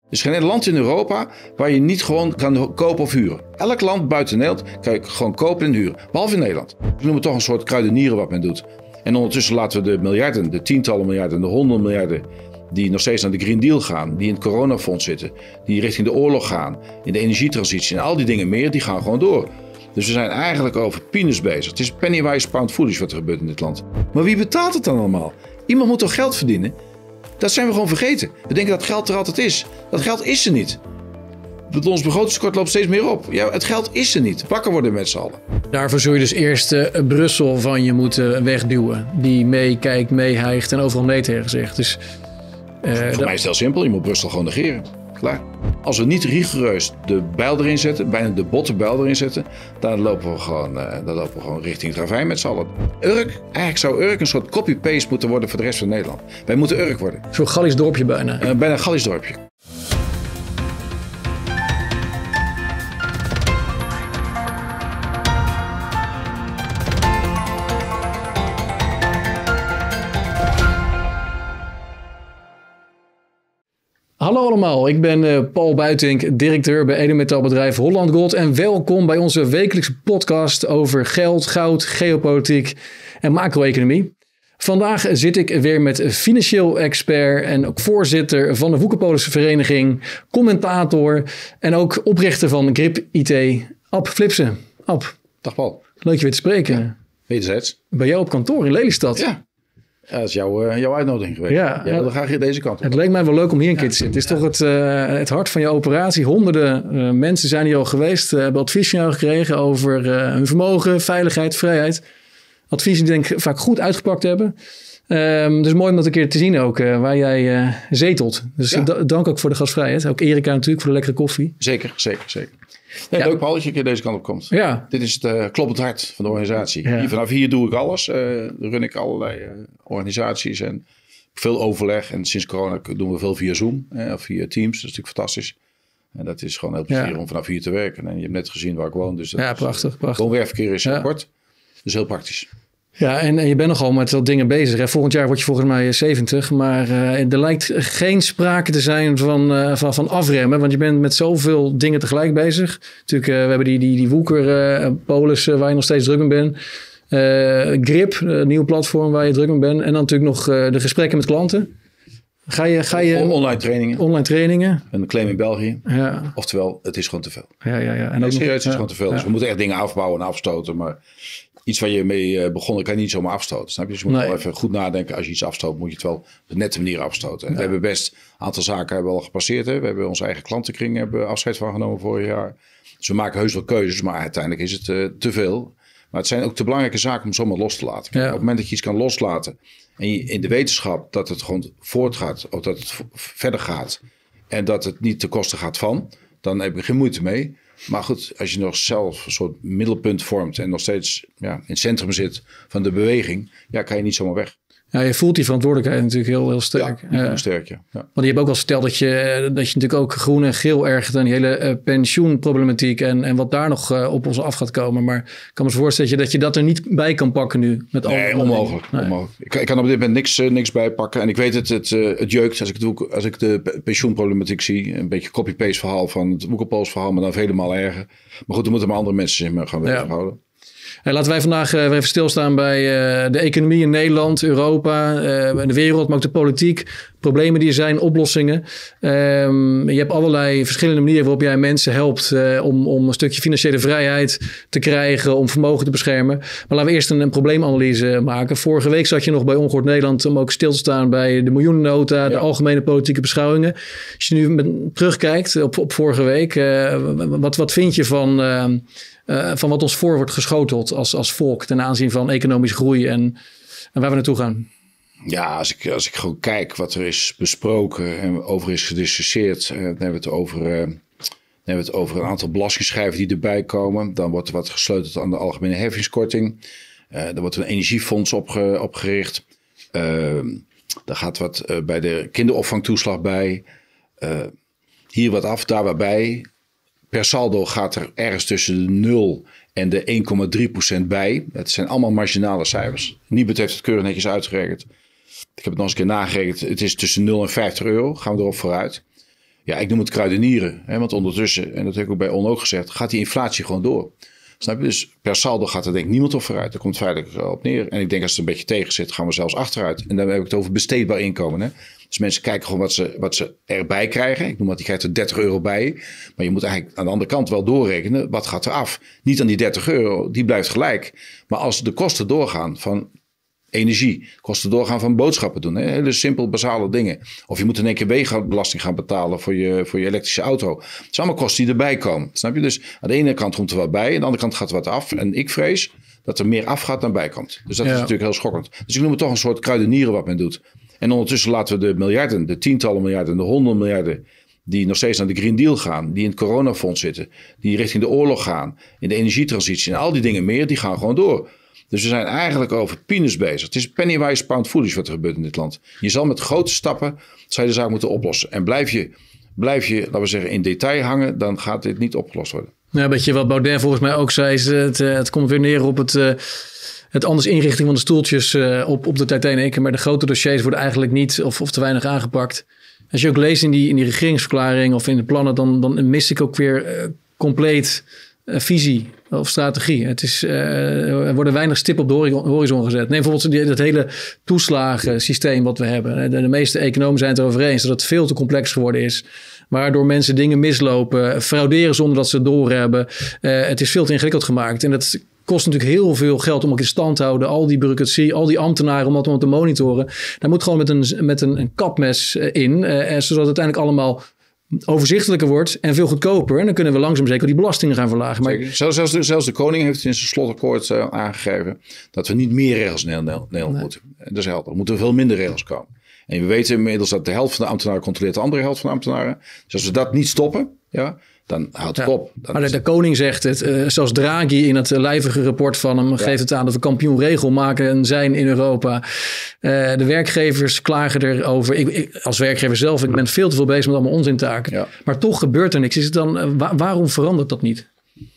Er is geen land in Europa waar je niet gewoon kan kopen of huren. Elk land buiten Nederland kan je gewoon kopen en huren. Behalve in Nederland. We noemen het toch een soort kruidenieren wat men doet. En ondertussen laten we de miljarden, de tientallen miljarden, de 100 miljarden... die nog steeds naar de Green Deal gaan, die in het coronafonds zitten... die richting de oorlog gaan, in de energietransitie en al die dingen meer... die gaan gewoon door. Dus we zijn eigenlijk over peanuts bezig. Het is pennywise pound foolish wat er gebeurt in dit land. Maar wie betaalt het dan allemaal? Iemand moet toch geld verdienen? Dat zijn we gewoon vergeten. We denken dat geld er altijd is. Dat geld is er niet. Ons begrotingstekort loopt steeds meer op. Ja, het geld is er niet. Wakker worden met z'n allen. Daarvoor zul je dus eerst Brussel van je moeten wegduwen. Die meekijkt, meehijgt en overal nee tegen zegt. Dus, voor mij is het heel simpel. Je moet Brussel gewoon negeren. Klaar. Als we niet rigoureus de bijl erin zetten, bijna de botte bijl erin zetten, dan lopen we gewoon richting het ravijn met z'n allen. Eigenlijk zou Urk een soort copy-paste moeten worden voor de rest van Nederland. Wij moeten Urk worden. Zo'n Gallisch dorpje bijna. Bijna een Gallisch dorpje. Hallo allemaal, ik ben Paul Buitink, directeur bij edelmetaalbedrijf Holland Gold en welkom bij onze wekelijkse podcast over geld, goud, geopolitiek en macro-economie. Vandaag zit ik weer met financieel expert en ook voorzitter van de Woekerpolis Vereniging, commentator en ook oprichter van Grip IT, Ab Flipsen. Ab. Dag Paul. Leuk je weer te spreken. Ja, wederzijds. Bij jou op kantoor in Lelystad. Ja. Ja, dat is jouw uitnodiging geweest. Ja, jij wilde graag hier deze kant op. Het leek mij wel leuk om hier een keer te zitten. Het is toch het hart van je operatie. Honderden mensen zijn hier al geweest. Hebben advies van jou gekregen over hun vermogen, veiligheid, vrijheid. Adviezen die denk ik vaak goed uitgepakt hebben. Dus mooi om dat een keer te zien ook, waar jij zetelt. Dus dank ook voor de gastvrijheid. Ook Erika natuurlijk voor de lekkere koffie. Zeker. Nee, leuk Paul dat je een keer deze kant op komt. Ja. Dit is het kloppend hart van de organisatie. Ja. Vanaf hier doe ik alles. Run ik allerlei organisaties en veel overleg. En sinds corona doen we veel via Zoom of via Teams. Dat is natuurlijk fantastisch. En dat is gewoon heel plezier om vanaf hier te werken. En je hebt net gezien waar ik woon. Dus dat prachtig. Woon-werkverkeer is kort. Dus heel praktisch. Ja, en je bent nogal met wat dingen bezig. Hè? Volgend jaar word je volgens mij 70. Maar er lijkt geen sprake te zijn van afremmen. Want je bent met zoveel dingen tegelijk bezig. Natuurlijk, we hebben die Woekerpolis waar je nog steeds druk mee bent. Grip, een nieuw platform waar je druk mee bent. En dan natuurlijk nog de gesprekken met klanten. Ga je online trainingen. Online trainingen. En een claim in België. Ja. Oftewel, het is gewoon te veel. Ja. En ook serieus, het is gewoon te veel. Dus we moeten echt dingen afbouwen en afstoten. Maar iets waar je mee begonnen kan je niet zomaar afstoten. Snap je? Dus je moet wel even goed nadenken. Als je iets afstoot, moet je het wel op de nette manier afstoten. En we hebben best een aantal zaken hebben al gepasseerd. Hè. We hebben onze eigen klantenkring afscheid van genomen vorig jaar. Dus we maken heus wel keuzes, maar uiteindelijk is het te veel. Maar het zijn ook te belangrijke zaken om zomaar los te laten. Op het moment dat je iets kan loslaten en je in de wetenschap dat het gewoon voortgaat of dat het verder gaat en dat het niet ten koste gaat van, dan heb je geen moeite mee. Maar goed, als je nog zelf een soort middelpunt vormt en nog steeds in het centrum zit van de beweging, kan je niet zomaar weg. Ja, je voelt die verantwoordelijkheid natuurlijk heel sterk. Ja, heel sterk, ja. Want je hebt ook wel verteld dat je natuurlijk ook groen en geel ergert aan die hele pensioenproblematiek en wat daar nog op ons af gaat komen. Maar ik kan me voorstellen dat je dat er niet bij kan pakken nu. Onmogelijk. Ik kan op dit moment niks bijpakken. En ik weet het jeukt als ik de pensioenproblematiek zie. Een beetje copy-paste verhaal van het Woekerpolis verhaal, maar dan vele malen erger. Maar goed, er moeten maar andere mensen zich gaan bezighouden. Laten wij vandaag weer even stilstaan bij de economie in Nederland, Europa, de wereld, maar ook de politiek. Problemen die er zijn, oplossingen. Je hebt allerlei verschillende manieren waarop jij mensen helpt om een stukje financiële vrijheid te krijgen, om vermogen te beschermen. Maar laten we eerst een probleemanalyse maken. Vorige week zat je nog bij Ongehoord Nederland om ook stil te staan bij de miljoenennota, de algemene politieke beschouwingen. Als je nu terugkijkt op vorige week, wat vind je van wat ons voor wordt geschoteld als volk ten aanzien van economische groei en waar we naartoe gaan? Ja, als ik gewoon kijk wat er is besproken en over is gediscussieerd, dan hebben we het over een aantal belastingschijven die erbij komen. Dan wordt er wat gesleuteld aan de algemene heffingskorting. Er wordt een energiefonds opgericht. Er gaat wat bij de kinderopvangtoeslag bij. Hier wat af, daar wat bij. Per saldo gaat er ergens tussen de 0 en de 1,3% bij. Het zijn allemaal marginale cijfers. Nibud heeft het keurig netjes uitgerekend. Ik heb het nog eens een keer nagerekend. Het is tussen 0 en €50. Gaan we erop vooruit. Ja, ik noem het kruidenieren. Hè, want ondertussen, en dat heb ik ook bij On ook gezegd, gaat die inflatie gewoon door. Snap je? Dus per saldo gaat er denk ik niemand op vooruit. Daar komt het feitelijk op neer. En ik denk als het een beetje tegen zit, gaan we zelfs achteruit. En dan heb ik het over besteedbaar inkomen. Hè? Dus mensen kijken gewoon wat ze erbij krijgen. Ik noem dat, die krijgt er €30 bij. Maar je moet eigenlijk aan de andere kant wel doorrekenen. Wat gaat er af? Niet aan die €30, die blijft gelijk. Maar als de kosten doorgaan van energie, kosten doorgaan van boodschappen doen. Hè? Hele simpel, basale dingen. Of je moet in één keer wegenbelasting gaan betalen voor je elektrische auto. Het zijn allemaal kosten die erbij komen. Snap je? Dus aan de ene kant komt er wat bij. Aan de andere kant gaat er wat af. En ik vrees dat er meer afgaat dan bij komt. Dus dat is natuurlijk heel schokkend. Dus ik noem het toch een soort kruidenieren wat men doet. En ondertussen laten we de miljarden, de tientallen miljarden, de 100 miljarden... die nog steeds naar de Green Deal gaan, die in het coronafonds zitten, die richting de oorlog gaan, in de energietransitie en al die dingen meer, die gaan gewoon door. Dus we zijn eigenlijk over peanuts bezig. Het is pennywise pound foolish wat er gebeurt in dit land. Je zal met grote stappen, zou je de zaak moeten oplossen. En blijf je, laten we zeggen, in detail hangen, dan gaat dit niet opgelost worden. Ja, weet je wat Baudet volgens mij ook zei, is het komt weer neer op het anders inrichting van de stoeltjes op de Titanic. Maar de grote dossiers worden eigenlijk niet of te weinig aangepakt. Als je ook leest in die regeringsverklaring of in de plannen, dan mis ik ook weer compleet visie of strategie. Er worden weinig stippen op de horizon gezet. Neem bijvoorbeeld dat hele toeslagensysteem wat we hebben. De meeste economen zijn het erover eens dat het veel te complex geworden is. Waardoor mensen dingen mislopen, frauderen zonder dat ze het doorhebben. Het is veel te ingewikkeld gemaakt. En dat kost natuurlijk heel veel geld om ook in stand te houden. Al die bureaucratie, al die ambtenaren om dat te monitoren. Daar moet gewoon met een kapmes in. Zodat het uiteindelijk allemaal overzichtelijker wordt en veel goedkoper. En dan kunnen we langzaam zeker die belastingen gaan verlagen. Maar zelfs de koning heeft in zijn slotakkoord aangegeven dat we niet meer regels in Nederland moeten. Dat is helder. Er moeten veel minder regels komen. En we weten inmiddels dat de helft van de ambtenaren controleert de andere helft van de ambtenaren. Dus als we dat niet stoppen, dan houdt het op. Maar de koning zegt het. Zelfs Draghi in het lijvige rapport van hem geeft het aan dat we kampioen regelmaker zijn in Europa. De werkgevers klagen erover. Ik als werkgever zelf, ik ben veel te veel bezig met allemaal onzintaken. Ja. Maar toch gebeurt er niks. Is het dan, waarom verandert dat niet?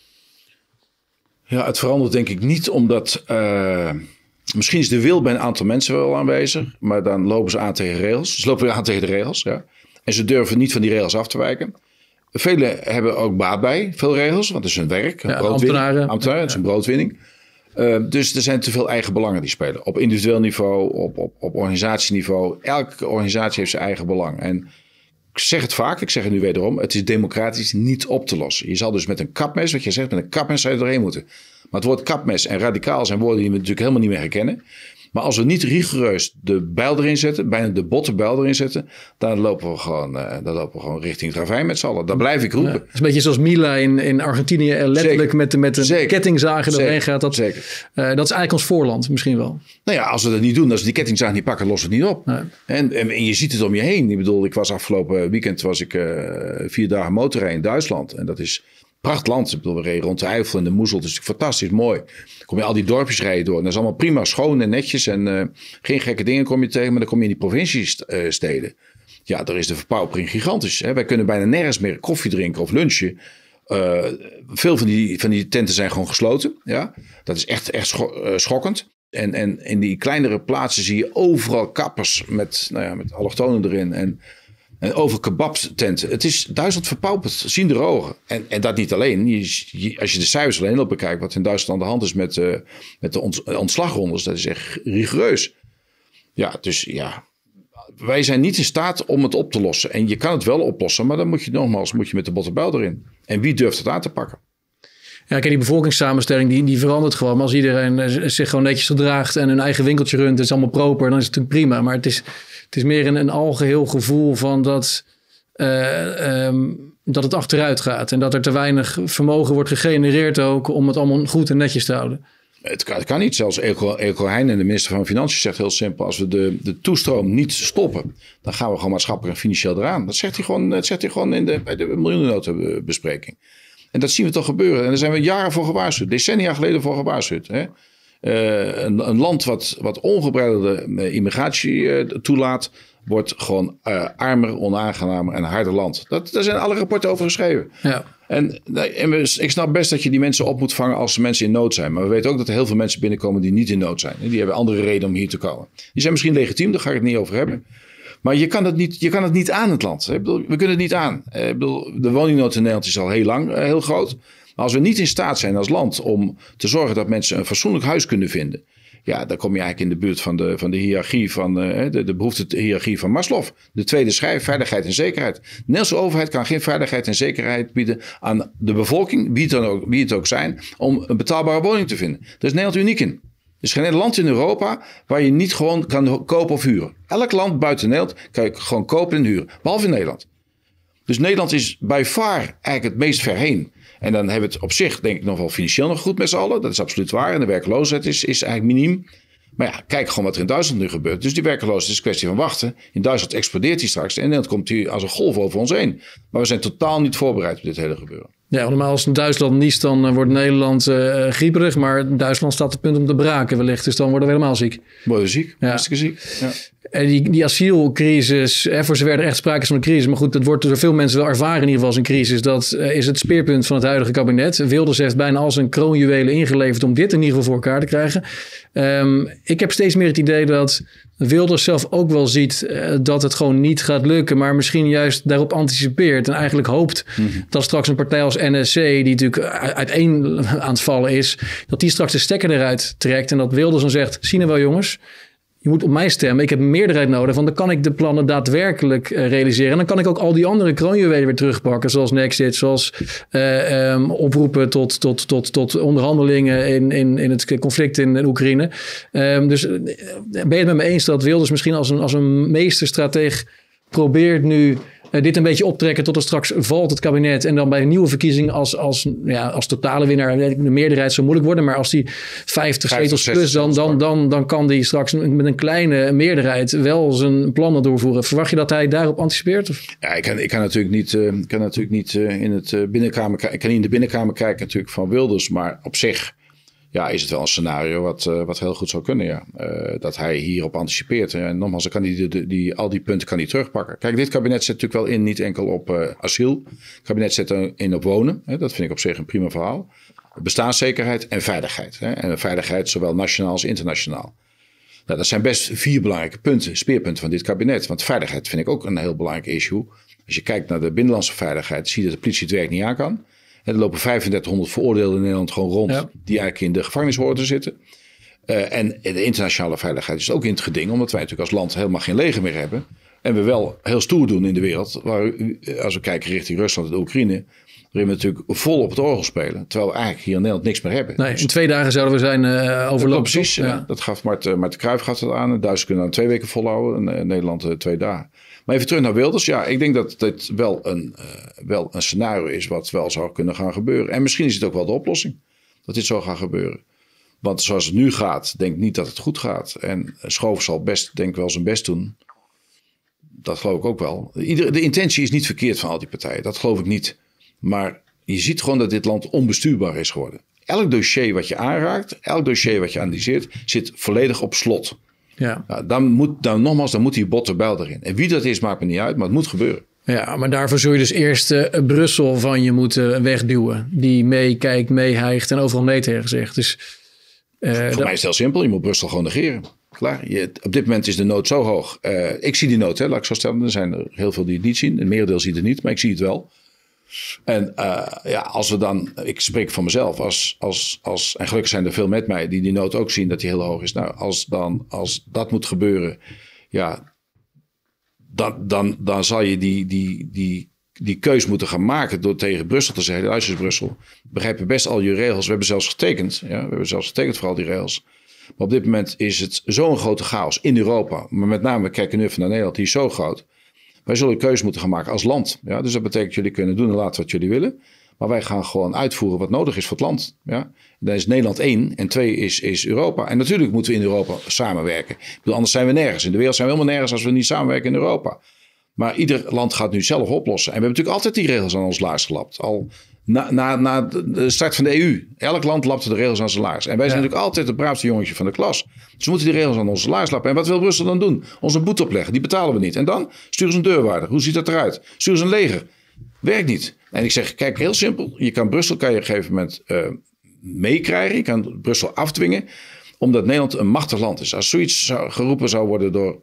Ja, het verandert denk ik niet omdat... misschien is de wil bij een aantal mensen wel aanwezig. Maar dan lopen ze aan tegen regels. Ze lopen aan tegen de regels. Ja. En ze durven niet van die regels af te wijken. Velen hebben ook baat bij, veel regels, want het is hun werk. Ambtenaren. Het is een broodwinning. Dus er zijn te veel eigen belangen die spelen. Op individueel niveau, op organisatieniveau. Elke organisatie heeft zijn eigen belang. En ik zeg het vaak, ik zeg het nu wederom. Het is democratisch niet op te lossen. Je zal dus met een kapmes, wat je zegt, met een kapmes zou je doorheen moeten. Maar het woord kapmes en radicaal zijn woorden die we natuurlijk helemaal niet meer herkennen. Maar als we niet rigoureus de bijl erin zetten, bijna de botte bijl erin zetten, dan lopen we gewoon richting het ravijn met z'n allen. Dat blijf ik roepen. Ja, het is een beetje zoals Mila in Argentinië letterlijk met een kettingzager doorheen gaat. Dat is eigenlijk ons voorland misschien wel. Nou ja, als we dat niet doen, als we die kettingzager niet pakken, lossen we het niet op. Nee. En je ziet het om je heen. Ik bedoel, ik was afgelopen weekend 4 dagen motorrijden in Duitsland. En dat is pracht land. Ik bedoel, we reden rond de Eifel en de Moezel. Het is fantastisch mooi. Dan kom je al die dorpjes rijden door. En dat is allemaal prima, schoon en netjes. En geen gekke dingen kom je tegen. Maar dan kom je in die provinciesteden. Ja, daar is de verpaupering gigantisch. Hè? Wij kunnen bijna nergens meer koffie drinken of lunchen. Veel van die tenten zijn gewoon gesloten. Ja? Dat is echt schokkend. En in die kleinere plaatsen zie je overal kappers met allochtonen erin. En over kebabtenten. Duitsland verpaupert, zien de ogen. En dat niet alleen. Als je de cijfers alleen op bekijkt, wat in Duitsland aan de hand is met de ontslagrondes, dat is echt rigoureus. Ja, dus ja, wij zijn niet in staat om het op te lossen. En je kan het wel oplossen, maar dan moet je met de botte bijl erin. En wie durft het aan te pakken? Ja, kijk, die bevolkingssamenstelling die verandert gewoon. Maar als iedereen zich gewoon netjes gedraagt en hun eigen winkeltje runt, het is allemaal proper, dan is het natuurlijk prima. Maar het is meer een algeheel gevoel van dat het achteruit gaat. En dat er te weinig vermogen wordt gegenereerd ook om het allemaal goed en netjes te houden. Het kan niet. Zelfs Eelco Heijnen, de minister van Financiën, zegt heel simpel. Als we de toestroom niet stoppen, dan gaan we gewoon maatschappelijk en financieel eraan. Dat zegt hij gewoon bij de miljoenennotenbespreking. En dat zien we toch gebeuren. En daar zijn we jaren voor gewaarschuwd. Decennia geleden voor gewaarschuwd. Hè? Een land wat ongebreidelde immigratie toelaat, wordt gewoon armer, onaangenamer en een harder land. Daar zijn alle rapporten over geschreven. Ja. En ik snap best dat je die mensen op moet vangen als mensen in nood zijn. Maar we weten ook dat er heel veel mensen binnenkomen die niet in nood zijn. Die hebben andere redenen om hier te komen. Die zijn misschien legitiem, daar ga ik het niet over hebben. Maar je kan het niet aan, het land. Ik bedoel, we kunnen het niet aan. Ik bedoel, de woningnood in Nederland is al heel lang heel groot. Maar als we niet in staat zijn als land om te zorgen dat mensen een fatsoenlijk huis kunnen vinden. Ja, dan kom je eigenlijk in de buurt van de hiërarchie van de behoefte-hiërarchie van Maslow. De tweede schijf, veiligheid en zekerheid. De Nederlandse overheid kan geen veiligheid en zekerheid bieden aan de bevolking, wie het ook zijn, om een betaalbare woning te vinden. Daar is Nederland uniek in. Er is geen land in Europa waar je niet gewoon kan kopen of huren. Elk land buiten Nederland kan je gewoon kopen en huren. Behalve in Nederland. Dus Nederland is by far eigenlijk het meest ver heen. En dan hebben we het op zich denk ik nog wel financieel nog goed met z'n allen. Dat is absoluut waar. En de werkloosheid is eigenlijk miniem. Maar ja, kijk gewoon wat er in Duitsland nu gebeurt. Dus die werkloosheid is een kwestie van wachten. In Duitsland explodeert die straks. En in Nederland komt die als een golf over ons heen. Maar we zijn totaal niet voorbereid op dit hele gebeuren. Ja, normaal als Duitsland niest, dan wordt Nederland grieperig. Maar Duitsland staat op het punt om te braken wellicht. Dus dan worden we helemaal ziek. Worden we ziek, hartstikke ziek. Ja. En die asielcrisis, voor zover er echt sprake is van een crisis. Maar goed, dat wordt door veel mensen wel ervaren in ieder geval als een crisis. Dat is het speerpunt van het huidige kabinet. Wilders heeft bijna al zijn kroonjuwelen ingeleverd om dit in ieder geval voor elkaar te krijgen. Ik heb steeds meer het idee dat Wilders zelf ook wel ziet dat het gewoon niet gaat lukken. Maar misschien juist daarop anticipeert. En eigenlijk hoopt dat straks een partij als NSC, die natuurlijk uiteen aan het vallen is, dat die straks de stekker eruit trekt. En dat Wilders dan zegt, zie nou wel jongens, je moet op mij stemmen. Ik heb een meerderheid nodig, want dan kan ik de plannen daadwerkelijk realiseren. En dan kan ik ook al die andere kroonjuwelen weer terugpakken. Zoals Nexit, zoals oproepen tot onderhandelingen in het conflict in Oekraïne. Dus ben je het met me eens dat Wilders misschien als een meesterstrateeg probeert nu dit een beetje optrekken tot er straks valt het kabinet. En dan bij een nieuwe verkiezing als totale winnaar de meerderheid zo moeilijk worden. Maar als die 50 zetels plus, dan kan die straks met een kleine meerderheid wel zijn plannen doorvoeren. Verwacht je dat hij daarop anticipeert? Of? Ja, ik kan natuurlijk niet in het binnenkamer. Ik kan niet in de binnenkamer kijken natuurlijk van Wilders. Maar op zich is het wel een scenario wat heel goed zou kunnen. Ja. Dat hij hierop anticipeert. En nogmaals, dan kan al die punten kan hij terugpakken. Kijk, dit kabinet zet natuurlijk wel in, niet enkel op asiel. Het kabinet zet in op wonen. Hè. Dat vind ik op zich een prima verhaal. Bestaanszekerheid en veiligheid. Hè. En veiligheid zowel nationaal als internationaal. Nou, dat zijn best 4 belangrijke punten, speerpunten van dit kabinet. Want veiligheid vind ik ook een heel belangrijk issue. Als je kijkt naar de binnenlandse veiligheid, zie je dat de politie het werk niet aan kan. Er lopen 3500 veroordeelden in Nederland gewoon rond, die eigenlijk in de gevangenis horen te zitten. En de internationale veiligheid is ook in het geding, omdat wij natuurlijk als land helemaal geen leger meer hebben. En we wel heel stoer doen in de wereld. Waar, als we kijken richting Rusland en de Oekraïne, waarin we natuurlijk vol op het orgel spelen. Terwijl we eigenlijk hier in Nederland niks meer hebben. Nee, in 2 dagen zouden we zijn overlopen. Precies, dat gaf Marten Cruijff gaf dat aan. De Duitsers kunnen dan 2 weken volhouden en Nederland 2 dagen. Maar even terug naar Wilders. Ja, ik denk dat dit wel een scenario is wat wel zou kunnen gaan gebeuren. En misschien is het ook wel de oplossing dat dit zou gaan gebeuren. Want zoals het nu gaat, denk ik niet dat het goed gaat. En Schoof zal denk ik wel zijn best doen. Dat geloof ik ook wel. De intentie is niet verkeerd van al die partijen. Dat geloof ik niet. Maar je ziet gewoon dat dit land onbestuurbaar is geworden. Elk dossier wat je aanraakt, elk dossier wat je analyseert, zit volledig op slot. Ja. Nou, dan moet die botterbijl erin. En wie dat is, maakt me niet uit, maar het moet gebeuren. Ja, maar daarvoor zul je dus eerst Brussel van je moeten wegduwen. Die meekijkt, meehijgt en overal nee tegen zegt. Dus, voor mij is het heel simpel. Je moet Brussel gewoon negeren. Klaar. Op dit moment is de nood zo hoog. Ik zie die nood, laat ik zo stellen. Er zijn er heel veel die het niet zien. Een merendeel ziet het niet, maar ik zie het wel. En als we dan, ik spreek van mezelf, en gelukkig zijn er veel met mij die nood ook zien dat die heel hoog is. Nou, als dat moet gebeuren, dan zal je die keus moeten gaan maken door tegen Brussel te zeggen, luister eens Brussel, begrijpen best al je regels. We hebben zelfs getekend, we hebben zelfs getekend voor al die regels. Maar op dit moment is het zo'n grote chaos in Europa. Maar met name, we kijken nu even naar Nederland, die is zo groot. Wij zullen een keuze moeten gaan maken als land. Ja? Dus dat betekent jullie kunnen doen en laten wat jullie willen. Maar wij gaan gewoon uitvoeren wat nodig is voor het land. Ja? Dan is Nederland 1 en 2 is Europa. En natuurlijk moeten we in Europa samenwerken. Ik bedoel, anders zijn we nergens. In de wereld zijn we helemaal nergens als we niet samenwerken in Europa. Maar ieder land gaat nu zelf oplossen. En we hebben natuurlijk altijd die regels aan ons laars gelapt. Al na de start van de EU. Elk land lapte de regels aan zijn laars. En wij zijn natuurlijk altijd het braafste jongetje van de klas. Dus we moeten die regels aan onze laars lappen. En wat wil Brussel dan doen? Ons een boete opleggen. Die betalen we niet. En dan sturen ze een deurwaarder. Hoe ziet dat eruit? Sturen ze een leger. Werkt niet. En ik zeg, kijk, heel simpel. Je kan Brussel op een gegeven moment meekrijgen. Je kan Brussel afdwingen. Omdat Nederland een machtig land is. Als zoiets geroepen zou worden door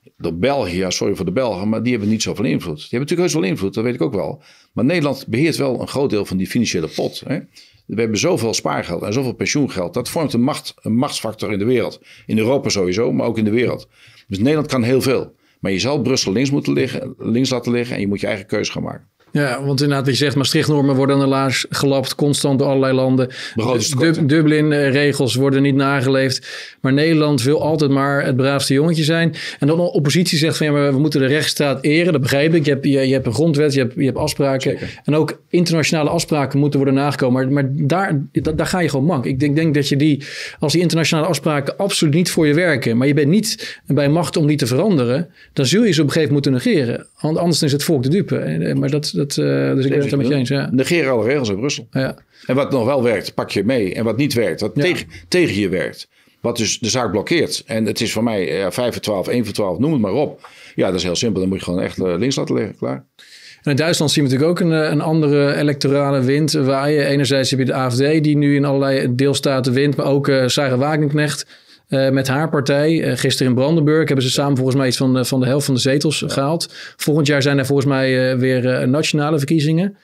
door België, ja, sorry voor de Belgen, maar die hebben niet zoveel invloed. Die hebben natuurlijk heus wel invloed, dat weet ik ook wel. Maar Nederland beheert wel een groot deel van die financiële pot. Hè? We hebben zoveel spaargeld en zoveel pensioengeld. Dat vormt een machtsfactor in de wereld. In Europa sowieso, maar ook in de wereld. Dus Nederland kan heel veel. Maar je zal Brussel links laten liggen en je moet je eigen keuze gaan maken. Ja, want inderdaad wat je zegt, Maastricht-normen worden aan de laars gelapt, constant door allerlei landen. Dublin-regels worden niet nageleefd. Maar Nederland wil altijd maar het braafste jongetje zijn. En dan de oppositie zegt van ja, maar we moeten de rechtsstaat eren. Dat begrijp ik. Je hebt een grondwet, je hebt afspraken. Zeker. En ook internationale afspraken moeten worden nagekomen. Maar daar ga je gewoon mank. Ik denk dat je als die internationale afspraken absoluut niet voor je werken, maar je bent niet bij macht om die te veranderen, dan zul je ze op een gegeven moment moeten negeren. Anders is het volk de dupe. Maar dus ik ben het er met je eens. Ja. Negeren alle regels in Brussel. Ja. En wat nog wel werkt, pak je mee. En wat niet werkt, wat tegen je werkt. Wat dus de zaak blokkeert. En het is voor mij 5 voor 12, 1 voor 12, noem het maar op. Ja, dat is heel simpel. Dan moet je gewoon echt links laten liggen. Klaar. En in Duitsland zien we natuurlijk ook een andere electorale wind waaien. Enerzijds heb je de AfD die nu in allerlei deelstaten wint. Maar ook Sarah Wagenknecht met haar partij. Gisteren in Brandenburg hebben ze samen volgens mij iets van de helft van de zetels gehaald. Volgend jaar zijn er volgens mij weer nationale verkiezingen.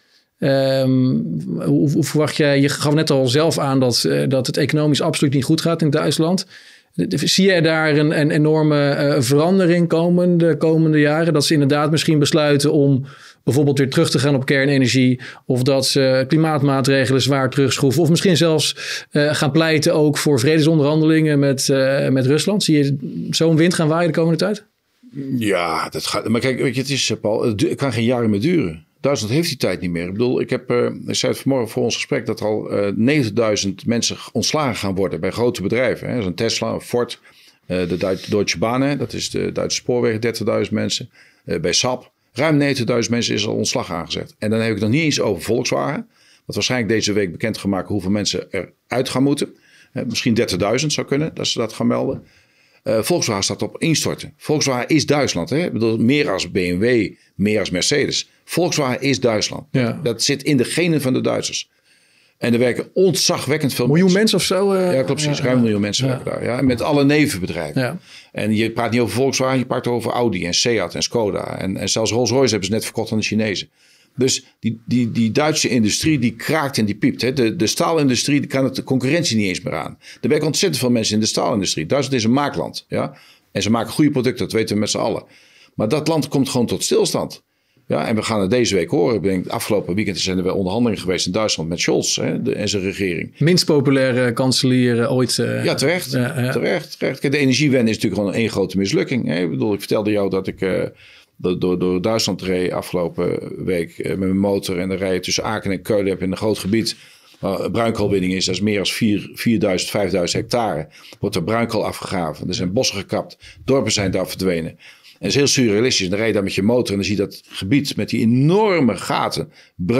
Hoe verwacht jij? Je gaf net al zelf aan dat het economisch absoluut niet goed gaat in Duitsland. Zie jij daar een enorme verandering de komende jaren? Dat ze inderdaad misschien besluiten om bijvoorbeeld weer terug te gaan op kernenergie. Of dat ze klimaatmaatregelen zwaar terugschroeven. Of misschien zelfs gaan pleiten ook voor vredesonderhandelingen met Rusland. Zie je zo'n wind gaan waaien de komende tijd? Ja, dat gaat. Maar kijk, weet je, het is, Paul, het kan geen jaren meer duren. Duitsland heeft die tijd niet meer. Ik bedoel, ik zei het vanmorgen voor ons gesprek dat er al 90.000 mensen ontslagen gaan worden bij grote bedrijven. Hè. Zo'n Tesla, een Ford, de Deutsche Bahn, hè. Dat is de Duitse spoorwegen, 30.000 mensen. Bij SAP, ruim 90.000 mensen is al ontslag aangezegd. En dan heb ik het nog niet eens over Volkswagen. Wat waarschijnlijk deze week bekendgemaakt hoeveel mensen eruit gaan moeten. Misschien 30.000 zou kunnen, dat ze dat gaan melden. Volkswagen staat op instorten. Volkswagen is Duitsland. Hè? Ik bedoel, meer als BMW, meer als Mercedes. Volkswagen is Duitsland. Ja. Dat zit in de genen van de Duitsers. En er werken ontzagwekkend veel mensen of zo? Ja, klopt precies. Ruim 1 miljoen mensen werken daar. Ja? Met alle nevenbedrijven. Ja. En je praat niet over Volkswagen, je praat over Audi en Seat en Skoda. En zelfs Rolls-Royce hebben ze net verkocht aan de Chinezen. Dus die Duitse industrie die kraakt en die piept. Hè. De staalindustrie die kan het de concurrentie niet eens meer aan. Er werken ontzettend veel mensen in de staalindustrie. Duitsland is een maakland. Ja? En ze maken goede producten, dat weten we met z'n allen. Maar dat land komt gewoon tot stilstand. Ja, en we gaan het deze week horen. Ik denk, afgelopen weekend zijn er wel onderhandelingen geweest in Duitsland met Scholz en zijn regering. Minst populaire kanselier ooit. Ja, terecht. Kijk, de energiewende is natuurlijk gewoon één grote mislukking. Hè. Ik bedoel, ik vertelde jou dat ik door Duitsland reed afgelopen week met mijn motor. En dan rij je tussen Aken en Keulen heb je een groot gebied waar bruinkoolwinning is. Dat is meer dan 4.000, 5.000 hectare. Wordt er bruinkool afgegraven. Er zijn bossen gekapt. Dorpen zijn daar verdwenen. En dat is heel surrealistisch. Dan rijd je daar met je motor en dan zie je dat gebied met die enorme gaten.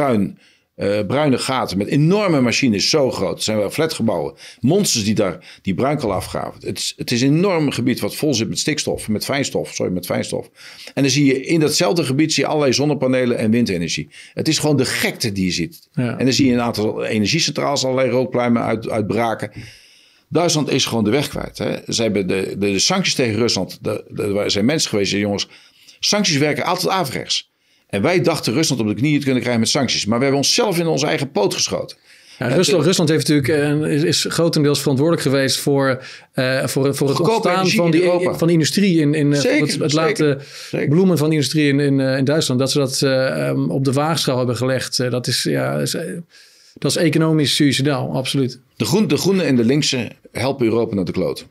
Bruine gaten met enorme machines, zo groot. Het zijn wel flatgebouwen. Monsters die daar die bruinkool afgraven. Het is een enorm gebied wat vol zit met stikstof, met fijnstof. En dan zie je in datzelfde gebied allerlei zonnepanelen en windenergie. Het is gewoon de gekte die je ziet. Ja. En dan zie je een aantal energiecentrales allerlei rookpluimen uitbraken. Duitsland is gewoon de weg kwijt. Hè. Ze hebben de sancties tegen Rusland. Er zijn mensen geweest, jongens. Sancties werken altijd averechts. En wij dachten Rusland op de knieën te kunnen krijgen met sancties. Maar we hebben onszelf in onze eigen poot geschoten. Ja, Rusland heeft natuurlijk, is grotendeels verantwoordelijk geweest voor het ontstaan van de industrie. Het laten bloemen van de industrie in Duitsland. Dat ze dat op de waagschaal hebben gelegd. Dat is economisch suicidaal, absoluut. De groenen en de linkse helpen Europa naar de kloten.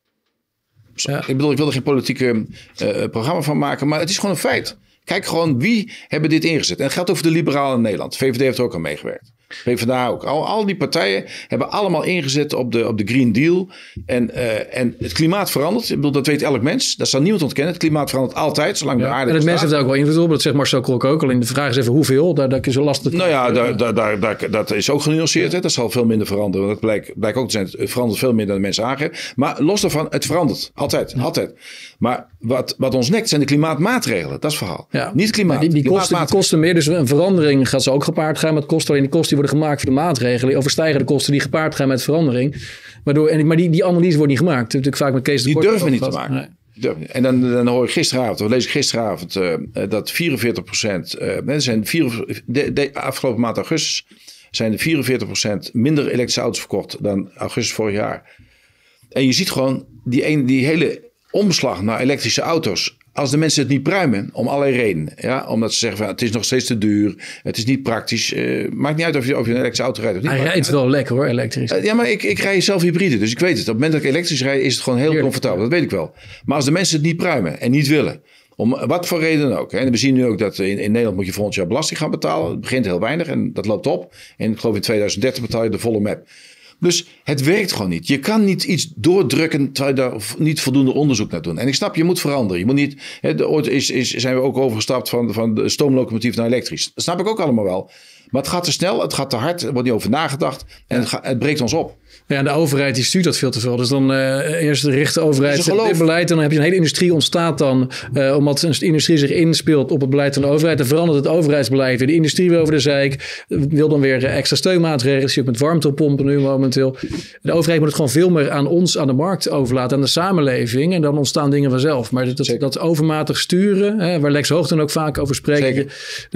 Ja. Ik bedoel, ik wil er geen politieke programma van maken. Maar het is gewoon een feit. Kijk gewoon wie hebben dit ingezet. En het geldt over de liberalen in Nederland. VVD heeft er ook aan meegewerkt. PvdA ook. Al die partijen hebben allemaal ingezet op de Green Deal. En het klimaat verandert. Ik bedoel, dat weet elk mens. Dat zal niemand ontkennen. Het klimaat verandert altijd, zolang de aarde en het mens heeft daar ook wel invloed op. Dat zegt Marcel Krok ook. Alleen de vraag is even hoeveel. Daar kun je zo lastig... Nou ja, dat is ook genuanceerd. Ja. Dat zal veel minder veranderen. Want dat blijkt ook te zijn. Het verandert veel meer dan de mensen aangeven. Maar los daarvan, het verandert. Altijd. Ja. Altijd. Maar wat ons nekt zijn de klimaatmaatregelen. Dat is het verhaal. Ja. Niet het klimaat. Die kosten meer. Dus een verandering gaat ze ook gepaard gaan met kosten. Alleen die kosten die worden gemaakt voor de maatregelen. Overstijgen de kosten die gepaard gaan met verandering. Maar die analyse wordt niet gemaakt. Natuurlijk vaak met Kees de Die durven we niet te maken. Nee. En dan hoor ik gisteravond, of lees ik gisteravond, dat 44%, de afgelopen maand augustus, zijn er 44% minder elektrische auto's verkocht dan augustus vorig jaar. En je ziet gewoon die hele omslag naar elektrische auto's. Als de mensen het niet pruimen, om allerlei redenen. Ja? Omdat ze zeggen, van, het is nog steeds te duur. Het is niet praktisch. Maakt niet uit of je een elektrische auto rijdt of niet. Hij rijdt wel lekker hoor, elektrisch. Ja, maar ik rij zelf hybride. Dus ik weet het. Op het moment dat ik elektrisch rijd, is het gewoon heel comfortabel. Dat weet ik wel. Maar als de mensen het niet pruimen en niet willen. Om wat voor reden dan ook. Hè? En we zien nu ook dat in Nederland moet je volgend jaar belasting gaan betalen. Het begint heel weinig en dat loopt op. En ik geloof in 2030 betaal je de volle map. Dus het werkt gewoon niet. Je kan niet iets doordrukken terwijl je daar niet voldoende onderzoek naar doet. En ik snap, je moet veranderen. Je moet niet. Ooit zijn we ook overgestapt van de stoomlocomotief naar elektrisch. Dat snap ik ook allemaal wel. Maar het gaat te snel, het gaat te hard, er wordt niet over nagedacht. En het breekt ons op. Ja, de overheid die stuurt dat veel te veel. Dus dan eerst richt de overheid dit beleid. En dan heb je een hele industrie ontstaat dan. Omdat de industrie zich inspeelt op het beleid van de overheid. Dan verandert het overheidsbeleid weer. De industrie weer over de zeik. Wil dan weer extra steunmaatregelen. Zie je ook met warmtepompen nu momenteel. De overheid moet het gewoon veel meer aan ons, aan de markt overlaten. Aan de samenleving. En dan ontstaan dingen vanzelf. Maar dat overmatig sturen. Waar Lex Hoog dan ook vaak over spreekt.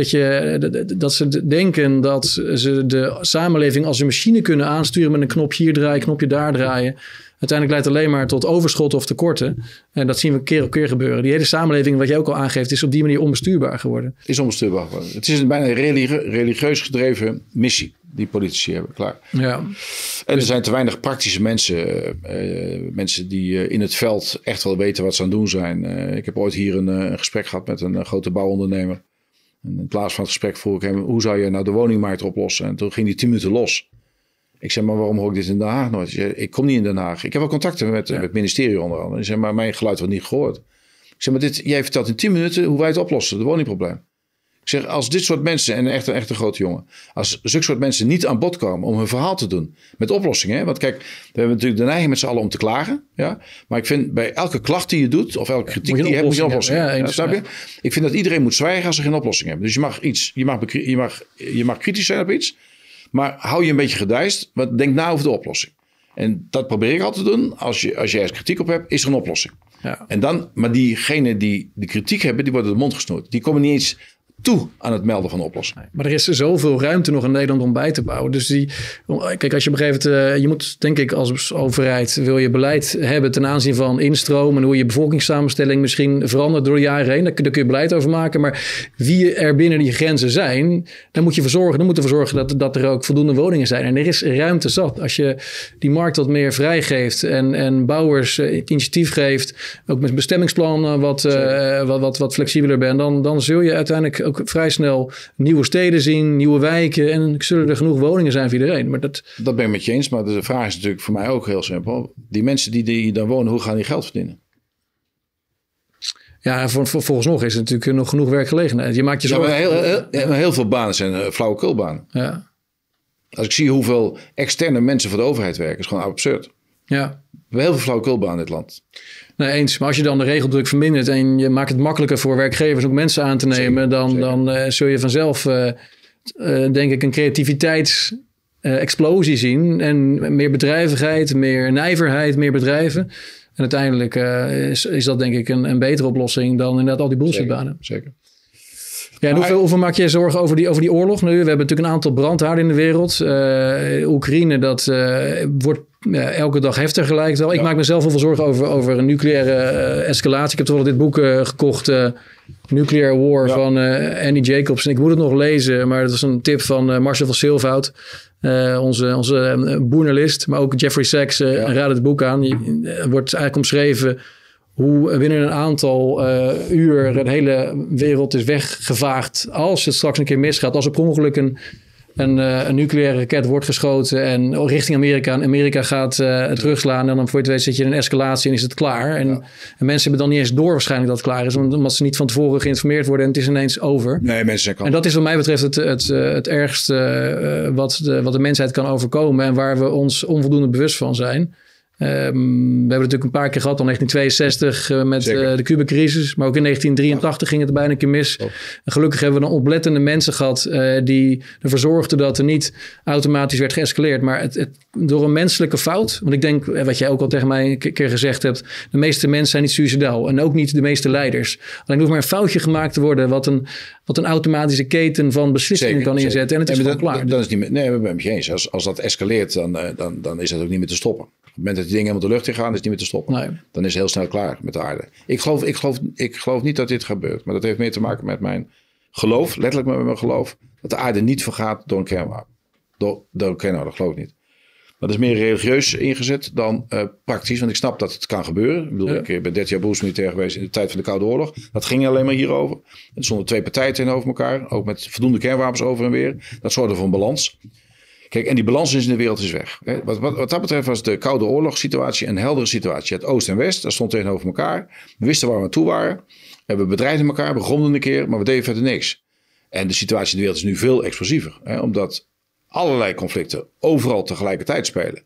Dat ze denken dat ze de samenleving als een machine kunnen aansturen met een knopje hier draaien, knopje daar draaien. Uiteindelijk leidt het alleen maar tot overschot of tekorten. En dat zien we keer op keer gebeuren. Die hele samenleving, wat jij ook al aangeeft, is op die manier onbestuurbaar geworden. Is onbestuurbaar geworden. Het is een bijna religieus gedreven missie die politici hebben, klaar. Ja. En er zijn te weinig praktische mensen. Mensen die in het veld echt wel weten wat ze aan het doen zijn. Ik heb ooit hier een gesprek gehad met een grote bouwondernemer. En in plaats van het gesprek vroeg ik hem, hoe zou je nou de woningmarkt oplossen? En toen ging hij 10 minuten los. Ik zeg, maar waarom hoor ik dit in Den Haag nooit? Zei, ik kom niet in Den Haag. Ik heb wel contacten met het ministerie onder andere. Ik zeg, maar mijn geluid wordt niet gehoord. Ik zeg, maar jij vertelt in 10 minuten hoe wij het oplossen, het woningprobleem. Ik zeg, als dit soort mensen, en echt een grote jongen, als zulke soort mensen niet aan bod komen om hun verhaal te doen met oplossingen. Hè? Want kijk, we hebben natuurlijk de neiging met z'n allen om te klagen. Ja? Maar ik vind bij elke klacht die je doet, of elke kritiek die je hebt, moet je een oplossing hebben. Snap je? Ik vind dat iedereen moet zwijgen als ze geen oplossing hebben. Dus je mag kritisch zijn op iets. Maar hou je een beetje gedijst, maar denk na over de oplossing. En dat probeer ik altijd te doen. Als je ergens kritiek op hebt, is er een oplossing. Ja. En dan, maar diegenen die de kritiek hebben, die worden de mond gesnoerd. Die komen niet eens toe aan het melden van de oplossing. Maar er is zoveel ruimte nog in Nederland om bij te bouwen. Dus kijk, als je op een gegeven moment, je moet denk ik als overheid, wil je beleid hebben ten aanzien van instroom en hoe je bevolkingssamenstelling misschien verandert door de jaren heen. Daar kun je beleid over maken. Maar wie er binnen die grenzen zijn, daar moet je voor zorgen. Dan moeten we zorgen dat er ook voldoende woningen zijn. En er is ruimte zat. Als je die markt wat meer vrijgeeft en bouwers initiatief geeft, ook met bestemmingsplannen wat flexibeler bent, dan zul je uiteindelijk ook vrij snel nieuwe steden zien, nieuwe wijken en zullen er genoeg woningen zijn voor iedereen. Maar dat ben ik met je eens, maar de vraag is natuurlijk voor mij ook heel simpel. Die mensen die daar wonen, hoe gaan die geld verdienen? Ja, volgens nog is er natuurlijk nog genoeg werkgelegenheid. Je maakt je zorgen. Heel veel banen zijn flauwekulbanen. Ja. Als ik zie hoeveel externe mensen voor de overheid werken, is gewoon absurd. Ja. We hebben heel veel flauwekulbanen in dit land. Nee, eens. Maar als je dan de regeldruk vermindert en je maakt het makkelijker voor werkgevers ook mensen aan te nemen, dan zul je vanzelf, denk ik, een creativiteitsexplosie zien. En meer bedrijvigheid, meer nijverheid, meer bedrijven. En uiteindelijk is dat denk ik een betere oplossing dan inderdaad al die bullshitbanen. Zeker. Ja, en hoeveel maak je je zorgen over die oorlog nu? We hebben natuurlijk een aantal brandhaarden in de wereld. Oekraïne, dat wordt elke dag heftiger lijkt wel. Ik maak mezelf heel veel zorgen over een nucleaire escalatie. Ik heb toch wel dit boek gekocht, Nuclear War van Annie Jacobs. En ik moet het nog lezen, maar dat is een tip van Marcel van Silfhout. Onze boernalist, maar ook Jeffrey Sachs raad het boek aan. Wordt eigenlijk omschreven hoe binnen een aantal uur de hele wereld is weggevaagd als het straks een keer misgaat. Als er per ongeluk een nucleaire raket wordt geschoten en richting Amerika. En Amerika gaat terugslaan en dan voor je het weet zit je in een escalatie en is het klaar. En mensen hebben dan niet eens door waarschijnlijk dat het klaar is. Omdat ze niet van tevoren geïnformeerd worden en het is ineens over. Nee, mensen zijn en dat is wat mij betreft het ergste wat de mensheid kan overkomen. En waar we ons onvoldoende bewust van zijn. We hebben natuurlijk een paar keer gehad, al 1962 met de Cuba-crisis. Maar ook in 1983 ging het bijna een keer mis. En gelukkig hebben we dan oplettende mensen gehad die ervoor zorgden dat er niet automatisch werd geëscaleerd. Maar door een menselijke fout. Want ik denk, wat jij ook al tegen mij een keer gezegd hebt. De meeste mensen zijn niet suïcidaal. En ook niet de meeste leiders. Alleen hoeft maar een foutje gemaakt te worden wat een automatische keten van beslissingen kan inzetten. En het is gewoon klaar. Dan is niet meer, nee, we zijn het eens. Als dat escaleert, dan is dat ook niet meer te stoppen. Op het moment dat die dingen helemaal de lucht in gaan, is het niet meer te stoppen. Nee. Dan is het heel snel klaar met de aarde. Ik geloof niet dat dit gebeurt. Maar dat heeft meer te maken met mijn geloof. Letterlijk met mijn geloof. Dat de aarde niet vergaat door een kernwapen. Door een kernwapen, dat geloof ik niet. Maar dat is meer religieus ingezet dan praktisch. Want ik snap dat het kan gebeuren. Ik bedoel, ik ben 13 jaar beroepsmilitair geweest in de tijd van de Koude Oorlog. Dat ging alleen maar hierover. Er stonden 2 partijen tegenover elkaar. Ook met voldoende kernwapens over en weer. Dat zorgde voor een balans. Kijk, en die balans in de wereld is weg. Wat dat betreft was de Koude Oorlogssituatie een heldere situatie. Het Oost en West, dat stond tegenover elkaar. We wisten waar we aan toe waren. We bedreigden elkaar, we gromden een keer, maar we deden verder niks. En de situatie in de wereld is nu veel explosiever. Omdat allerlei conflicten overal tegelijkertijd spelen.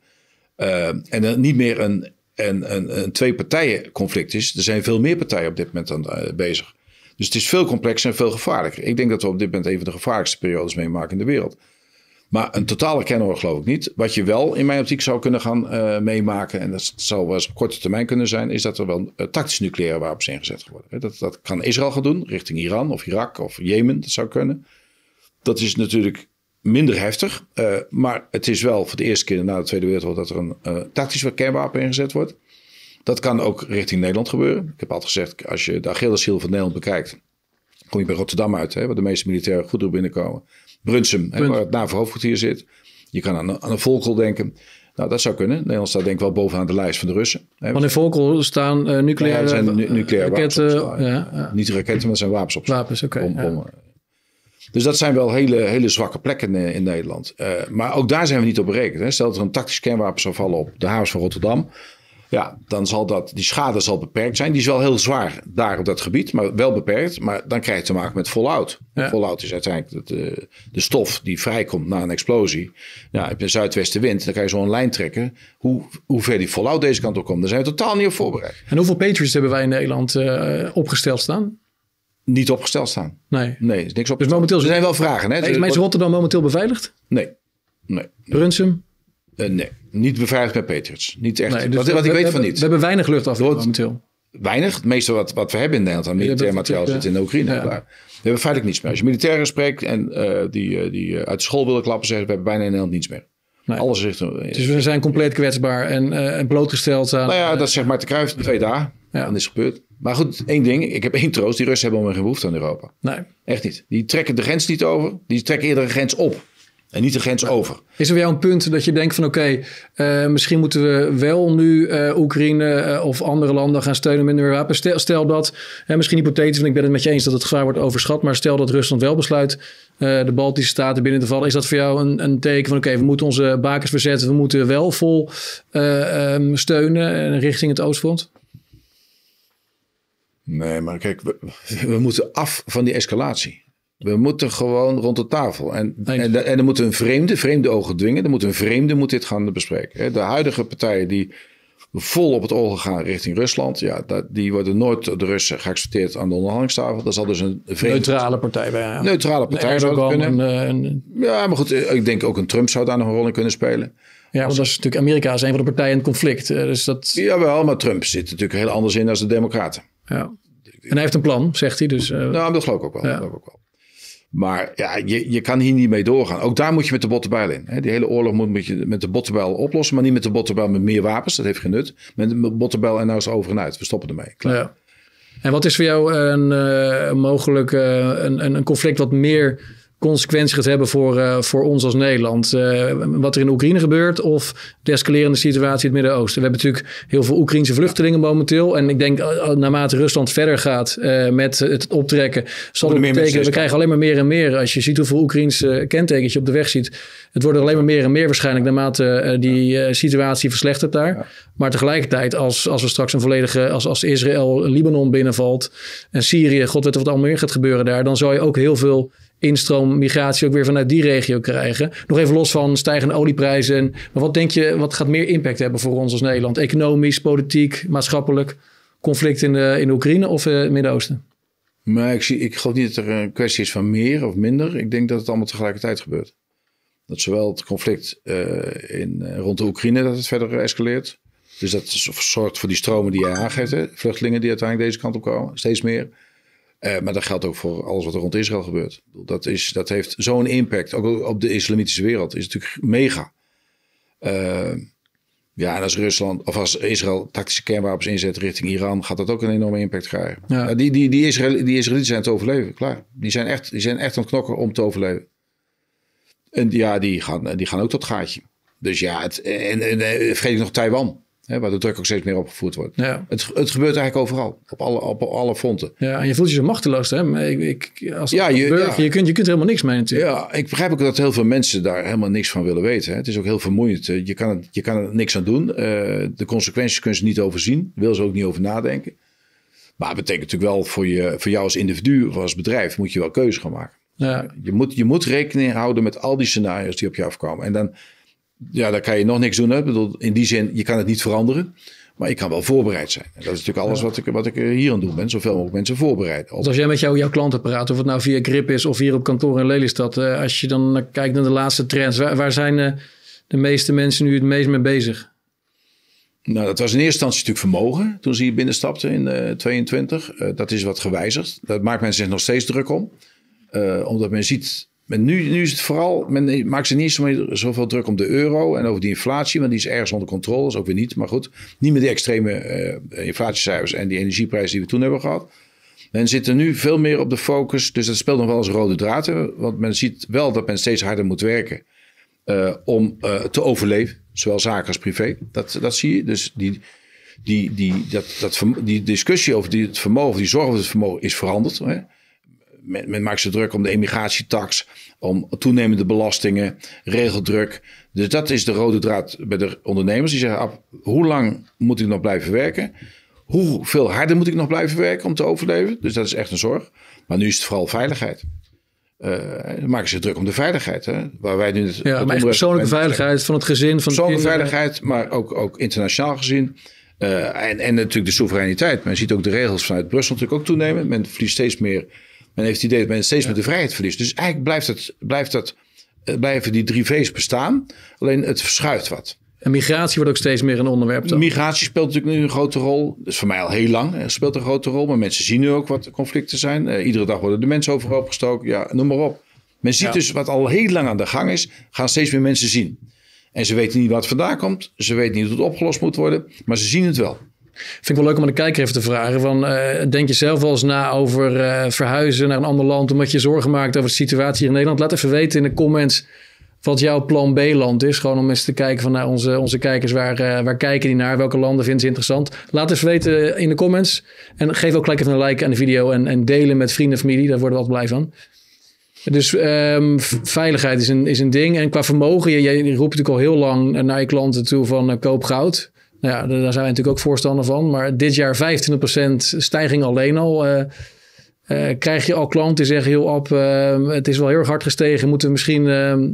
En er niet meer een 2-partijen conflict is. Er zijn veel meer partijen op dit moment aan bezig. Dus het is veel complexer en veel gevaarlijker. Ik denk dat we op dit moment een van de gevaarlijkste periodes meemaken in de wereld. Maar een totale kernoorlog geloof ik niet. Wat je wel in mijn optiek zou kunnen gaan meemaken, en dat zou wel eens op korte termijn kunnen zijn, is dat er wel tactische nucleaire wapens ingezet worden. Dat kan Israël gaan doen, richting Iran of Irak of Jemen. Dat zou kunnen. Dat is natuurlijk minder heftig. Maar het is wel voor de eerste keer na de Tweede Wereldoorlog dat er een tactisch kernwapen ingezet wordt. Dat kan ook richting Nederland gebeuren. Ik heb altijd gezegd, als je de Achilleshiel van Nederland bekijkt, kom je bij Rotterdam uit, waar de meeste militaire goederen binnenkomen. Brunsum, waar het NAVO-hoofdkwartier zit. Je kan aan een Volkel denken. Nou, dat zou kunnen. Nederland staat denk ik wel bovenaan de lijst van de Russen. Want in Volkel staan nucleaire raketten. Niet raketten, maar dat zijn wapens op. Wapens, oké. Dus dat zijn wel hele zwakke plekken in Nederland. Maar ook daar zijn we niet op berekend. Stel dat er een tactisch kernwapen zou vallen op de havens van Rotterdam. Ja, dan zal die schade beperkt zijn. Die is wel heel zwaar daar op dat gebied, maar wel beperkt. Maar dan krijg je te maken met fallout. Ja. Fallout is uiteindelijk de stof die vrijkomt na een explosie. Ja, heb je een zuidwestenwind, dan kan je zo'n lijn trekken. Hoe ver die fallout deze kant op komt, daar zijn we totaal niet op voorbereid. En hoeveel Patriots hebben wij in Nederland opgesteld staan? Niet opgesteld staan. Nee, is niks opgesteld. Dus momenteel er zijn wel vragen. Hè? Is Rotterdam momenteel beveiligd? Nee. Brunsum? Nee, niet beveiligd met Patriots. Niet echt. Nee, dus wat ik weet van niet. We hebben weinig luchtafweer momenteel. Weinig. Het meeste wat we hebben in Nederland aan militair materiaal zit in de Oekraïne. Ja. We hebben feitelijk niets meer. Als je militairen spreekt en die uit de school willen klappen, zeggen we hebben bijna in Nederland niets meer. Nee. Alles is dus we zijn compleet kwetsbaar en blootgesteld aan... Nou ja, dat zeg maar te Cruijff 2 dagen. Ja. Dan is het gebeurd. Maar goed, één ding. Ik heb één troost. Die Russen hebben helemaal geen behoefte aan Europa. Nee. Echt niet. Die trekken de grens niet over. Die trekken eerder een grens op. En niet de grens over. Is er voor jou een punt dat je denkt van oké, misschien moeten we wel nu Oekraïne of andere landen gaan steunen met meer wapens. Stel dat, misschien hypothetisch, want ik ben het met je eens dat het gevaar wordt overschat. Maar stel dat Rusland wel besluit de Baltische Staten binnen te vallen. Is dat voor jou een teken van oké, we moeten onze bakens verzetten. We moeten wel vol steunen richting het Oostfront? Nee, maar kijk, we moeten af van die escalatie. We moeten gewoon rond de tafel. En er moet een vreemde ogen dwingen. Er moet een vreemde dit gaan bespreken. De huidige partijen die vol op het oog gaan richting Rusland. Ja, die worden nooit door de Russen geaccepteerd aan de onderhandelingstafel. Dat zal dus een vreemde... Neutrale partij bij. Ja. Neutrale partij zou het kunnen. Ja, maar goed. Ik denk ook een Trump zou daar nog een rol in kunnen spelen. Ja, want dat is natuurlijk Amerika is een van de partijen in het conflict. Dus dat... Jawel, maar Trump zit natuurlijk heel anders in dan de Democraten. Ja. En hij heeft een plan, zegt hij. Dus, Nou, dat geloof ik ook wel. Ja. Maar ja, je kan hier niet mee doorgaan. Ook daar moet je met de bottenbijl in. Die hele oorlog moet je met de bottenbijl oplossen. Maar niet met de bottenbijl met meer wapens. Dat heeft geen nut. Met de bottenbijl en nou is het over en uit. We stoppen ermee. Klaar. Ja. En wat is voor jou mogelijk een conflict wat meer consequenties gaat hebben voor ons als Nederland? Wat er in Oekraïne gebeurt of de escalerende situatie in het Midden-Oosten? We hebben natuurlijk heel veel Oekraïnse vluchtelingen momenteel. En ik denk naarmate Rusland verder gaat met het optrekken, zal het betekenen, we krijgen alleen maar meer en meer. Als je ziet hoeveel Oekraïnse kentekens je op de weg ziet. Het wordt er alleen maar meer en meer waarschijnlijk naarmate die situatie verslechtert daar. Ja. Maar tegelijkertijd als we straks een volledige, als Israël Libanon binnenvalt en Syrië, god weet wat allemaal meer gaat gebeuren daar, dan zou je ook heel veel instroom, migratie ook weer vanuit die regio krijgen. Nog even los van stijgende olieprijzen. Maar wat denk je, wat gaat meer impact hebben voor ons als Nederland? Economisch, politiek, maatschappelijk? Conflict in de Oekraïne of het Midden-Oosten? Maar ik geloof niet dat er een kwestie is van meer of minder. Ik denk dat het allemaal tegelijkertijd gebeurt. Dat zowel het conflict rond de Oekraïne dat het verder escaleert. Dus dat zorgt voor die stromen die jij aangeeft. Hè? Vluchtelingen die uiteindelijk deze kant op komen. Steeds meer. Maar dat geldt ook voor alles wat er rond Israël gebeurt. Dat heeft zo'n impact. Ook op de islamitische wereld. Is natuurlijk mega. En als Israël tactische kernwapens inzet richting Iran, gaat dat ook een enorme impact krijgen. Ja. Die Israëlieten zijn te overleven, klaar. Die zijn echt aan het knokken om te overleven. En ja, die gaan ook tot gaatje. Dus ja, vergeet ik nog Taiwan. Hè, waar de druk ook steeds meer opgevoerd wordt. Ja. Het gebeurt eigenlijk overal. Op alle fronten. Ja, en je voelt je zo machteloos. Hè? Je kunt helemaal niks mee natuurlijk. Ja, ik begrijp ook dat heel veel mensen daar helemaal niks van willen weten. Hè. Het is ook heel vermoeiend. Je kan er niks aan doen. De consequenties kunnen ze niet overzien. Wil ze ook niet over nadenken. Maar het betekent natuurlijk wel voor jou als individu of als bedrijf moet je wel keuze gaan maken. Ja. Je moet rekening houden met al die scenario's die op je afkomen. En dan kan je nog niks doen. Hè? Ik bedoel, in die zin, je kan het niet veranderen. Maar je kan wel voorbereid zijn. En dat is natuurlijk alles wat ik hier aan doen ben. Zoveel mogelijk mensen voorbereiden. Dus als jij met jouw klanten praat, of het nou via Grip is of hier op kantoor in Lelystad. Als je dan kijkt naar de laatste trends. Waar zijn de meeste mensen nu het meest mee bezig? Nou, dat was in eerste instantie natuurlijk vermogen. Toen ze hier binnenstapten in 22. Dat is wat gewijzigd. Daar maakt men zich nog steeds druk om. Omdat men ziet... Nu is het vooral, men maakt zich niet zoveel druk om de euro en over die inflatie, want die is ergens onder controle, is ook weer niet. Maar goed, niet met die extreme inflatiecijfers en die energieprijzen die we toen hebben gehad. Men zit er nu veel meer op de focus, dus dat speelt nog wel als rode draad. Want men ziet wel dat men steeds harder moet werken om te overleven, zowel zaken als privé. Dat zie je. Dus die discussie over het vermogen, die zorg over het vermogen is veranderd. Hè? Men maakt zich druk om de emigratietax, om toenemende belastingen, regeldruk. Dus dat is de rode draad bij de ondernemers. Die zeggen, hoe lang moet ik nog blijven werken? Hoeveel harder moet ik nog blijven werken om te overleven? Dus dat is echt een zorg. Maar nu is het vooral veiligheid. Maken zich druk om de veiligheid. Hè? Waar wij nu maar echt persoonlijke veiligheid van het gezin. Persoonlijke veiligheid, maar ook internationaal gezien. En natuurlijk de soevereiniteit. Men ziet ook de regels vanuit Brussel natuurlijk ook toenemen. Men verliest steeds meer... Men heeft het idee dat men steeds meer de vrijheid verliest. Dus eigenlijk blijven die 3 V's bestaan. Alleen het verschuift wat. En migratie wordt ook steeds meer een onderwerp dan? Migratie speelt natuurlijk nu een grote rol. Dus voor mij al heel lang speelt een grote rol. Maar mensen zien nu ook wat conflicten zijn. Iedere dag worden de mensen overhoop gestoken. Ja, noem maar op. Men ziet dus wat al heel lang aan de gang is. Gaan steeds meer mensen zien. En ze weten niet wat vandaan komt. Ze weten niet hoe het opgelost moet worden. Maar ze zien het wel. Vind ik wel leuk om aan de kijker even te vragen. Denk je zelf wel eens na over verhuizen naar een ander land, omdat je zorgen maakt over de situatie hier in Nederland? Laat even weten in de comments wat jouw plan B-land is. Gewoon om eens te kijken van onze kijkers. Waar kijken die naar? Welke landen vinden ze interessant? Laat even weten in de comments. En geef ook gelijk even een like aan de video. En delen met vrienden en familie. Daar worden we altijd blij van. Dus veiligheid is een ding. En qua vermogen. Jij roept natuurlijk al heel lang naar je klanten toe van koop goud. Nou ja, daar zijn wij natuurlijk ook voorstander van. Maar dit jaar 25% stijging alleen al. Krijg je al klanten die zeggen, heel op, het is wel heel erg hard gestegen. Moeten we misschien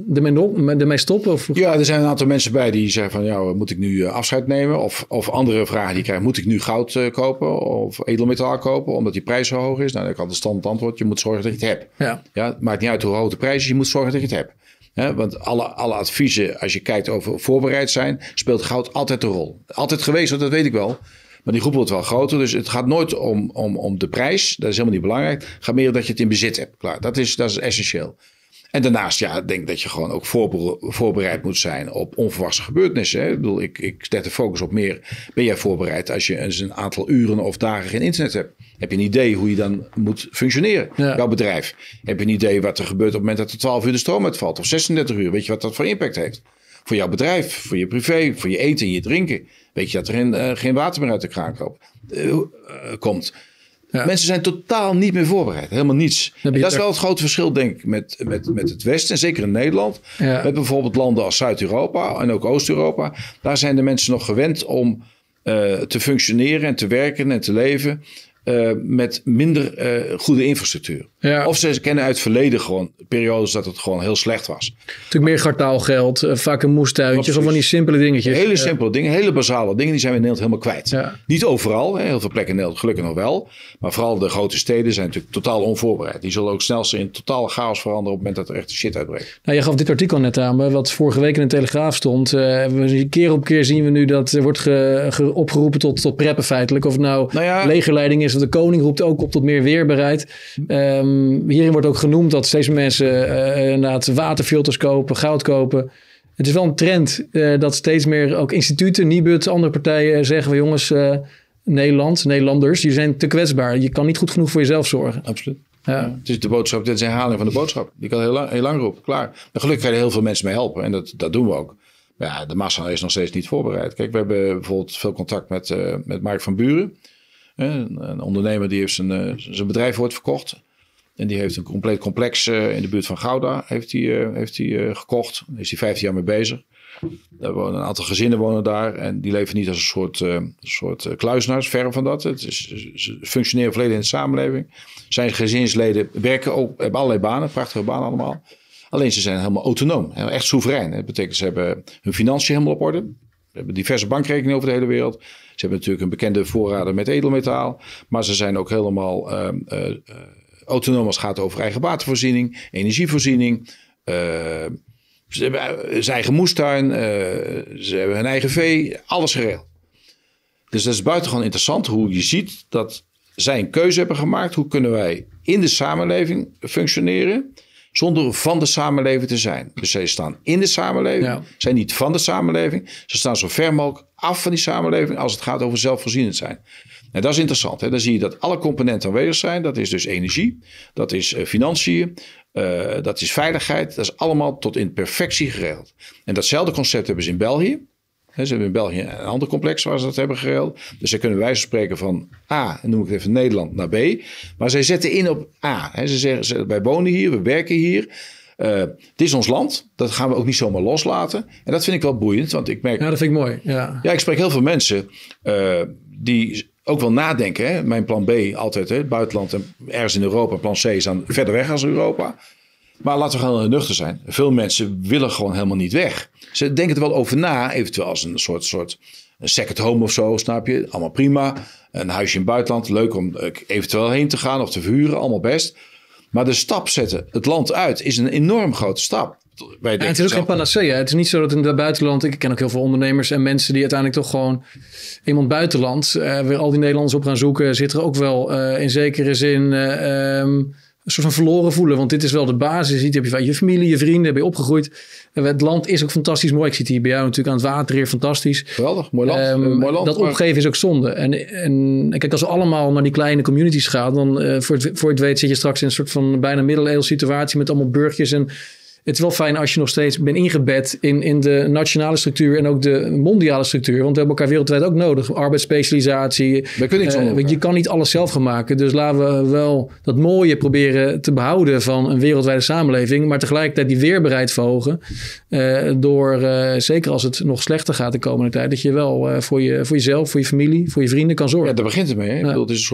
ermee stoppen? Of? Ja, er zijn een aantal mensen bij die zeggen van, ja, moet ik nu afscheid nemen? Of andere vragen die krijgen, moet ik nu goud kopen of edelmetaal kopen? Omdat die prijs zo hoog is? Nou, dan kan het standaard antwoord, je moet zorgen dat je het hebt. Ja, het maakt niet uit hoe hoog de prijs is, je moet zorgen dat je het hebt. Ja, want alle adviezen, als je kijkt over voorbereid zijn, speelt goud altijd een rol. Altijd geweest, dat weet ik wel. Maar die groep wordt wel groter. Dus het gaat nooit om de prijs. Dat is helemaal niet belangrijk. Het gaat meer dat je het in bezit hebt. Klaar, dat is essentieel. En daarnaast, denk ik dat je gewoon ook voorbereid moet zijn op onverwachte gebeurtenissen. Hè? Ik bedoel, ik zet de focus op meer. Ben jij voorbereid als je eens een aantal uren of dagen geen internet hebt? Heb je een idee hoe je dan moet functioneren? Ja. Jouw bedrijf. Heb je een idee wat er gebeurt op het moment dat er 12 uur de stroom uitvalt? Of 36 uur? Weet je wat dat voor impact heeft? Voor jouw bedrijf, voor je privé, voor je eten en je drinken. Weet je dat er geen water meer uit de kraan komt? Ja. Mensen zijn totaal niet meer voorbereid. Helemaal niets. En dat is wel het grote verschil, denk ik, met het Westen. En zeker in Nederland. Ja. Met bijvoorbeeld landen als Zuid-Europa en ook Oost-Europa. Daar zijn de mensen nog gewend om te functioneren en te werken en te leven met minder goede infrastructuur. Ja. Of ze kennen uit het verleden gewoon periodes dat het gewoon heel slecht was. Natuurlijk meer kwartaalgeld, vaak een moestuintjes of van die simpele dingetjes. Hele simpele dingen, hele basale dingen, die zijn we in Nederland helemaal kwijt. Ja. Niet overal, heel veel plekken in Nederland gelukkig nog wel. Maar vooral de grote steden zijn natuurlijk totaal onvoorbereid. Die zullen ook snel in totale chaos veranderen op het moment dat er echt shit uitbreekt. Nou, je gaf dit artikel net aan, wat vorige week in de Telegraaf stond. Keer op keer zien we nu dat er wordt opgeroepen tot preppen feitelijk. Of het nou legerleiding is of de koning roept ook op tot meer weerbaarheid. Hierin wordt ook genoemd dat steeds meer mensen inderdaad waterfilters kopen, goud kopen. Het is wel een trend dat steeds meer ook instituten, Nibud, andere partijen zeggen van jongens, Nederlanders, die zijn te kwetsbaar. Je kan niet goed genoeg voor jezelf zorgen. Absoluut. Ja. Het is de boodschap, dit is een herhaling van de boodschap. Die kan heel lang roepen, klaar. Maar gelukkig kan je er heel veel mensen mee helpen en dat doen we ook. Maar ja, de massa is nog steeds niet voorbereid. Kijk, we hebben bijvoorbeeld veel contact met Mark van Buren. Een ondernemer die heeft zijn bedrijf wordt verkocht. En die heeft een compleet complex in de buurt van Gouda heeft hij gekocht. Daar is hij 15 jaar mee bezig. Daar wonen een aantal gezinnen wonen daar. En die leven niet als een soort kluizenaars, ver van dat. Ze functioneren volledig in de samenleving. Zijn gezinsleden werken ook, hebben allerlei banen, prachtige banen allemaal. Alleen ze zijn helemaal autonoom, echt soeverein. Dat betekent ze hebben hun financiën helemaal op orde. Ze hebben diverse bankrekeningen over de hele wereld. Ze hebben natuurlijk een bekende voorraden met edelmetaal. Maar ze zijn ook helemaal autonoom als het gaat over eigen watervoorziening, energievoorziening. Ze hebben zijn eigen moestuin. Ze hebben hun eigen vee. Alles geregeld. Dus dat is buitengewoon interessant hoe je ziet dat zij een keuze hebben gemaakt. Hoe kunnen wij in de samenleving functioneren zonder van de samenleving te zijn. Dus zij staan in de samenleving, zijn niet van de samenleving. Ze staan zo ver mogelijk af van die samenleving als het gaat over zelfvoorzienend zijn. En dat is interessant. Hè? Dan zie je dat alle componenten aanwezig zijn. Dat is dus energie, dat is financiën, dat is veiligheid. Dat is allemaal tot in perfectie geregeld. En datzelfde concept hebben ze in België. Ze hebben in België een ander complex waar ze dat hebben geregeld. Dus dan kunnen wij spreken van A, en noem ik het even Nederland, naar B. Maar zij zetten in op A. Ze zeggen, wij wonen hier, we werken hier. Dit is ons land. Dat gaan we ook niet zomaar loslaten. En dat vind ik wel boeiend. Want ik merk, ja, dat vind ik mooi. Ja, ik spreek heel veel mensen die ook wel nadenken. Hè? Mijn plan B altijd, het buitenland en ergens in Europa. Plan C is dan verder weg als Europa. Maar laten we gewoon heel nuchter zijn. Veel mensen willen gewoon helemaal niet weg. Ze denken er wel over na, eventueel als een soort een second home of zo, snap je? Allemaal prima. Een huisje in het buitenland, leuk om eventueel heen te gaan of te verhuren, allemaal best. Maar de stap zetten, het land uit, is een enorm grote stap. Het is ook geen panacea. Het is niet zo dat in het buitenland, ik ken ook heel veel ondernemers en mensen die uiteindelijk toch gewoon iemand buitenland, weer al die Nederlanders op gaan zoeken, zit er ook wel in zekere zin een soort van verloren voelen. Want dit is wel de basis. Je hebt je familie, je vrienden, ben je opgegroeid. Het land is ook fantastisch mooi. Ik zie het hier bij jou natuurlijk aan het water hier. Fantastisch. Geweldig, mooi land. Mooi land, dat opgeven is ook zonde. En kijk, als we allemaal naar die kleine communities gaan, dan voor het weet zit je straks in een soort van bijna middeleeuwse situatie met allemaal burgers. En het is wel fijn als je nog steeds bent ingebed in de nationale structuur en ook de mondiale structuur. Want we hebben elkaar wereldwijd ook nodig. Arbeidsspecialisatie. We kunnen niet je kan niet alles zelf gaan maken. Dus laten we wel dat mooie proberen te behouden van een wereldwijde samenleving. Maar tegelijkertijd die weerbaarheid verhogen. Door, zeker als het nog slechter gaat de komende tijd, dat je wel voor jezelf, voor je familie, voor je vrienden kan zorgen. Ja, daar begint het mee. Hè? Ja. Ik bedoel, het is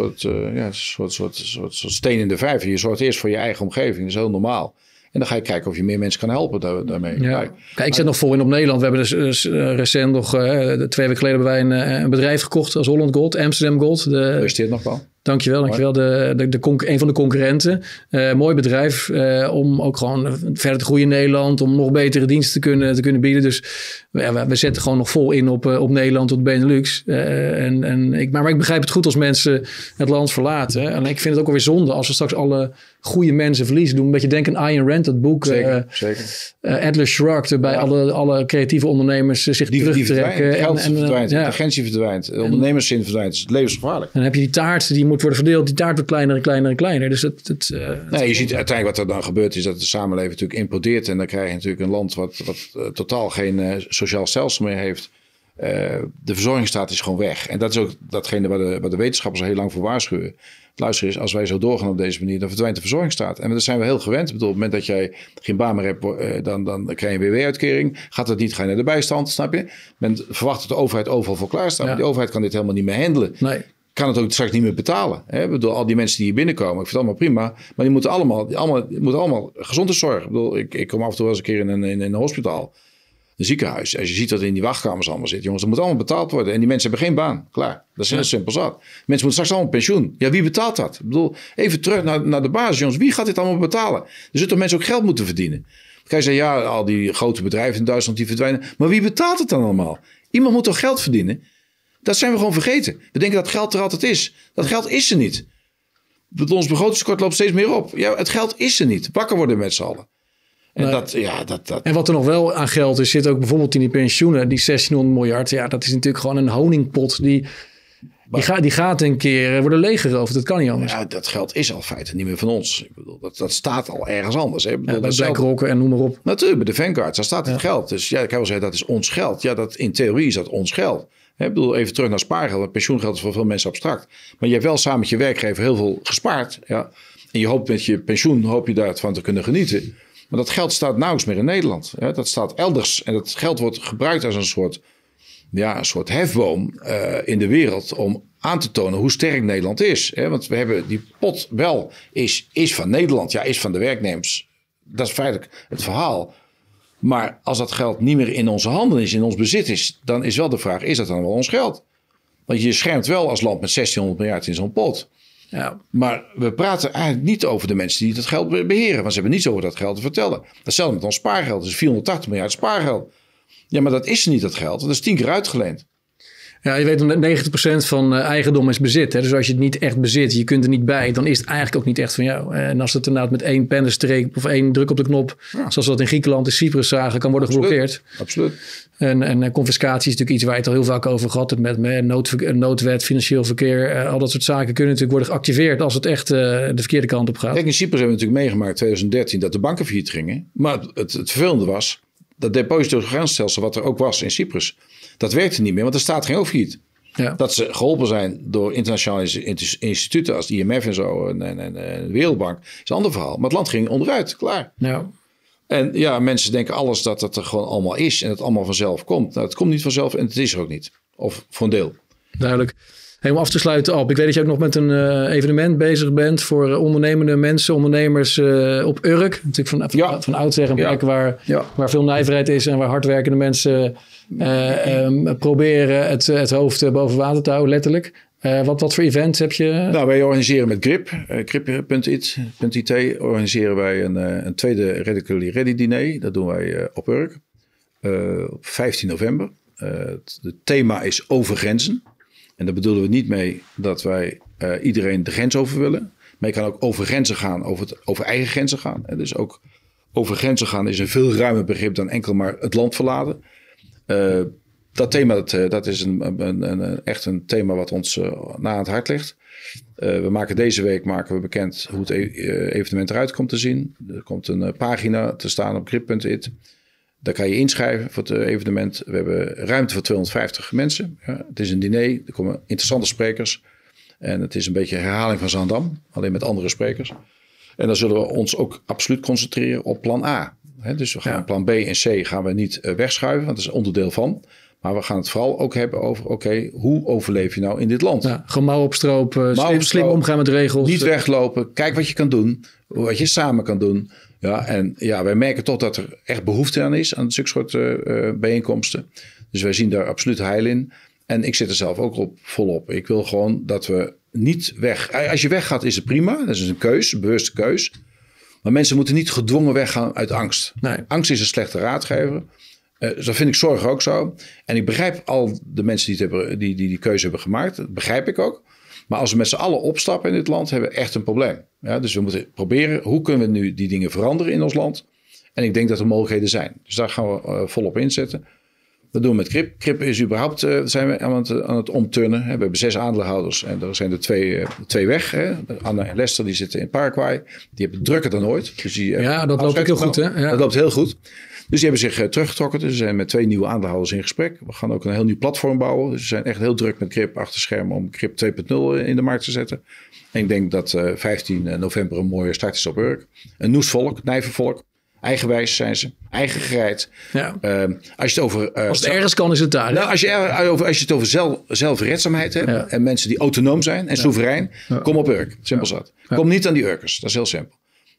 een soort steen in de vijver. Je zorgt eerst voor je eigen omgeving. Dat is heel normaal. En dan ga je kijken of je meer mensen kan helpen daarmee. Ja. Kijk, ik zet nog vol in op Nederland. We hebben dus recent nog 2 weken geleden hebben wij een bedrijf gekocht als Holland Gold, Amsterdam Gold. Gefeliciteerd nog wel. Dankjewel. Een van de concurrenten. Mooi bedrijf om ook gewoon verder te groeien in Nederland. Om nog betere diensten te kunnen bieden. Dus we zetten gewoon nog vol in op Nederland, op Benelux. Maar ik begrijp het goed als mensen het land verlaten. En ik vind het ook alweer zonde als we straks alle goede mensen verliezen. Doen een beetje denken aan Ayn Rand, dat boek. Zeker. Atlas Shrugged, waarbij alle creatieve ondernemers zich terugtrekken. Geld verdwijnt, de agentie verdwijnt. De ondernemerszin verdwijnt. Het is levensgevaarlijk. En dan heb je die taart die moet worden verdeeld. Die taart wordt kleiner en kleiner en kleiner. Dus je ziet uiteindelijk wat er dan gebeurt is dat de samenleving natuurlijk implodeert. En dan krijg je natuurlijk een land wat totaal geen sociaal stelsel meer heeft. De verzorgingsstaat is gewoon weg. En dat is ook datgene waar de wetenschappers al heel lang voor waarschuwen. Luister eens, als wij zo doorgaan op deze manier, dan verdwijnt de verzorgingsstaat. En dat zijn we heel gewend. Ik bedoel, op het moment dat jij geen baan meer hebt, dan krijg je een WW-uitkering. Gaat dat niet, ga je naar de bijstand, snap je? Men verwacht dat de overheid overal voor klaar staat. Maar die overheid kan dit helemaal niet meer handelen. Nee. kan het ook straks niet meer betalen. Hè? Ik bedoel, al die mensen die hier binnenkomen, ik vind het allemaal prima. Maar die moeten allemaal gezondheidszorg. Ik bedoel, ik kom af en toe wel eens een keer in een hospitaal. Een ziekenhuis. Als je ziet dat in die wachtkamers allemaal zit. Jongens, dat moet allemaal betaald worden. En die mensen hebben geen baan. Klaar. Dat is heel simpel zat. Mensen moeten straks allemaal pensioen. Ja, wie betaalt dat? Ik bedoel, even terug naar de basis. Jongens, wie gaat dit allemaal betalen? Er zullen toch mensen ook geld moeten verdienen? Dan kan je zeggen, ja, al die grote bedrijven in Duitsland die verdwijnen. Maar wie betaalt het dan allemaal? Iemand moet toch geld verdienen? Dat zijn we gewoon vergeten. We denken dat geld er altijd is. Dat geld is er niet. Ons begrotingstekort loopt steeds meer op. Ja, het geld is er niet. Wakker worden met z'n allen. En, en wat er nog wel aan geld is, zit ook bijvoorbeeld in die pensioenen. Die 1600 miljard. Ja, dat is natuurlijk gewoon een honingpot. Die gaat een keer worden leeggeroofd. Dat kan niet anders. Ja, dat geld is al feitelijk niet meer van ons. Ik bedoel, dat staat al ergens anders. Hè? Bij BlackRock en noem maar op. Natuurlijk, bij de Vanguard. Daar staat het geld. Dus ja, ik kan wel zeggen dat is ons geld. Ja, in theorie is dat ons geld. Ik bedoel, even terug naar spaargeld. Pensioengeld is voor veel mensen abstract. Maar je hebt wel samen met je werkgever heel veel gespaard. Ja? En je hoopt met je pensioen daarvan te kunnen genieten. Maar dat geld staat nauwelijks meer in Nederland. Ja? Dat staat elders. En dat geld wordt gebruikt als een soort hefboom in de wereld om aan te tonen hoe sterk Nederland is. Hè? Want we hebben die pot wel is van Nederland. Ja, is van de werknemers. Dat is feitelijk het verhaal. Maar als dat geld niet meer in onze handen is, in ons bezit is, dan is wel de vraag, is dat dan wel ons geld? Want je schermt wel als land met 1600 miljard in zo'n pot. Ja. Maar we praten eigenlijk niet over de mensen die dat geld beheren. Want ze hebben niets over dat geld te vertellen. Hetzelfde met ons spaargeld. Dat is 480 miljard spaargeld. Ja, maar dat is niet dat geld. Dat is 10 keer uitgeleend. Ja, je weet dat 90% van eigendom is bezit. Hè? Dus als je het niet echt bezit, je kunt er niet bij, dan is het eigenlijk ook niet echt van jou. En als het inderdaad met één pennenstreek of één druk op de knop, zoals we dat in Griekenland en Cyprus zagen, kan worden geblokkeerd. Absoluut. En confiscatie is natuurlijk iets waar je het al heel vaak over gehad hebt met noodwet, financieel verkeer. Al dat soort zaken kunnen natuurlijk worden geactiveerd als het echt de verkeerde kant op gaat. Kijk, in Cyprus hebben we natuurlijk meegemaakt in 2013 dat de banken failliet gingen. Maar het vervelende was dat depositogarantiestelsel wat er ook was in Cyprus, dat werkte niet meer, want er staat geen failliet. Ja. Dat ze geholpen zijn door internationale instituten als de IMF en zo en de Wereldbank is een ander verhaal. Maar het land ging onderuit, klaar. Ja. En ja, mensen denken alles dat het er gewoon allemaal is en het allemaal vanzelf komt. Nou, het komt niet vanzelf en het is er ook niet. Of voor een deel. Duidelijk. Hey, om af te sluiten, Alp. Ik weet dat je ook nog met een evenement bezig bent voor ondernemende mensen, ondernemers op Urk. Natuurlijk van oudsher een plek waar veel nijverheid is en waar hardwerkende mensen proberen het hoofd boven water te houden, letterlijk. Wat voor events heb je? Nou, wij organiseren met GRIP, grip.it organiseren wij een tweede Radically Ready diner. Dat doen wij op Urk op 15 november. Het thema is over grenzen. En daar bedoelen we niet mee dat wij iedereen de grens over willen. Maar je kan ook over grenzen gaan, over eigen grenzen gaan. En dus ook over grenzen gaan is een veel ruimer begrip dan enkel maar het land verlaten. Dat thema, dat is echt een thema wat ons na aan het hart ligt. Deze week maken we bekend hoe het evenement eruit komt te zien. Er komt een pagina te staan op grip.it. Daar kan je inschrijven voor het evenement. We hebben ruimte voor 250 mensen. Ja, het is een diner. Er komen interessante sprekers. En het is een beetje een herhaling van Zaandam. Alleen met andere sprekers. En dan zullen we ons ook absoluut concentreren op plan A. Dus we gaan plan B en C gaan we niet wegschuiven. Want dat is onderdeel van. Maar we gaan het vooral ook hebben over, hoe overleef je nou in dit land? Ja, gewoon mouw opstropen, slim omgaan met regels. Niet weglopen, kijk wat je kan doen, wat je samen kan doen. Ja, en ja, wij merken toch dat er echt behoefte aan is, aan zulke soort bijeenkomsten. Dus wij zien daar absoluut heil in. En ik zit er zelf ook volop. Ik wil gewoon dat we niet weg... Als je weggaat is het prima, dat is een keus, een bewuste keus. Maar mensen moeten niet gedwongen weggaan uit angst. Nee. Angst is een slechte raadgever. Dus dat vind ik zorg ook zo. En ik begrijp al de mensen die keuze hebben gemaakt. Dat begrijp ik ook. Maar als we met z'n allen opstappen in dit land, hebben we echt een probleem. Ja, dus we moeten proberen, hoe kunnen we nu die dingen veranderen in ons land? En ik denk dat er mogelijkheden zijn. Dus daar gaan we volop inzetten. Dat doen we met Krip. Krip is überhaupt, zijn we aan het omturnen. We hebben 6 aandeelhouders en er zijn er twee weg. Anna en Lester die zitten in Paraguay. Die hebben drukker dan ooit. Dus dat loopt ook heel goed. Hè? Ja. Dat loopt heel goed. Dus die hebben zich teruggetrokken. Dus we zijn met 2 nieuwe aandeelhouders in gesprek. We gaan ook een heel nieuw platform bouwen. Dus we zijn echt heel druk met Krip achter schermen om Krip 2.0 in de markt te zetten. En ik denk dat 15 november een mooie start is op Urk. Een noesvolk, nijvervolk. Eigenwijs zijn ze. Eigen gereid. Ja. Als je het over... als het ergens kan, is het daar. Nou, als je het over zelfredzaamheid hebt... en mensen die autonoom zijn en soeverein... kom op Urk. Simpel zat. Kom niet aan die Urkers. Dat is heel simpel.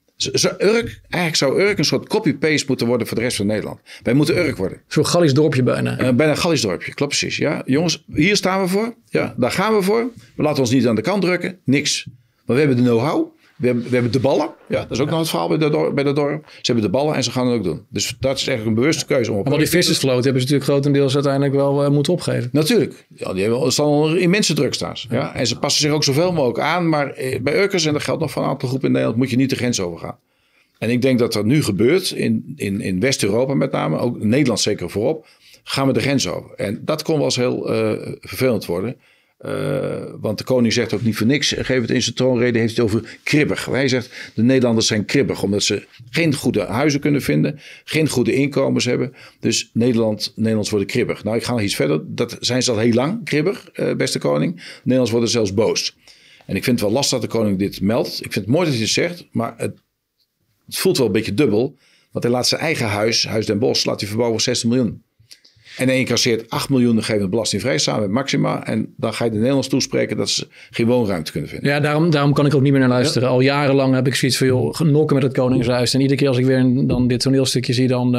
Eigenlijk zou Urk een soort copy-paste moeten worden... voor de rest van Nederland. Wij moeten Urk worden. Zo'n Gallisch dorpje bijna. Bijna een Gallisch dorpje. Klopt precies. Ja, jongens, hier staan we voor. Ja, daar gaan we voor. We laten ons niet aan de kant drukken. Niks. Maar we hebben de know-how. We hebben de ballen. Ja, dat is ook nog het verhaal bij de dorp. Ze hebben de ballen en ze gaan het ook doen. Dus dat is eigenlijk een bewuste keuze. Maar die vissersvloot hebben ze natuurlijk grotendeels uiteindelijk wel moeten opgeven. Natuurlijk. Ja, die hebben staan immense druk staan. Ja. En ze passen zich ook zoveel mogelijk aan. Maar bij Urkers, en dat geldt nog van een aantal groepen in Nederland, moet je niet de grens overgaan. En ik denk dat er nu gebeurt, in West-Europa met name, ook Nederland zeker voorop, gaan we de grens over. En dat kon wel eens heel vervelend worden. Want de koning zegt ook niet voor niks. Geef het in zijn troonrede, heeft het over kribbig. Hij zegt, de Nederlanders zijn kribbig. Omdat ze geen goede huizen kunnen vinden. Geen goede inkomens hebben. Dus Nederlands worden kribbig. Nou, ik ga nog iets verder. Dat zijn ze al heel lang, kribbig, beste koning. Nederlands worden zelfs boos. En ik vind het wel lastig dat de koning dit meldt. Ik vind het mooi dat hij het zegt. Maar het voelt wel een beetje dubbel. Want hij laat zijn eigen huis Den Bosch, laat hij verbouwen voor 60 miljoen. En hij incasseert 8 miljoen geven belastingvrij samen met Maxima. En dan ga je de Nederlanders toespreken dat ze geen woonruimte kunnen vinden. Ja, daarom kan ik ook niet meer naar luisteren. Ja. Al jarenlang heb ik zoiets van, joh, genokken met het Koningshuis. En iedere keer als ik weer dan dit toneelstukje zie, dan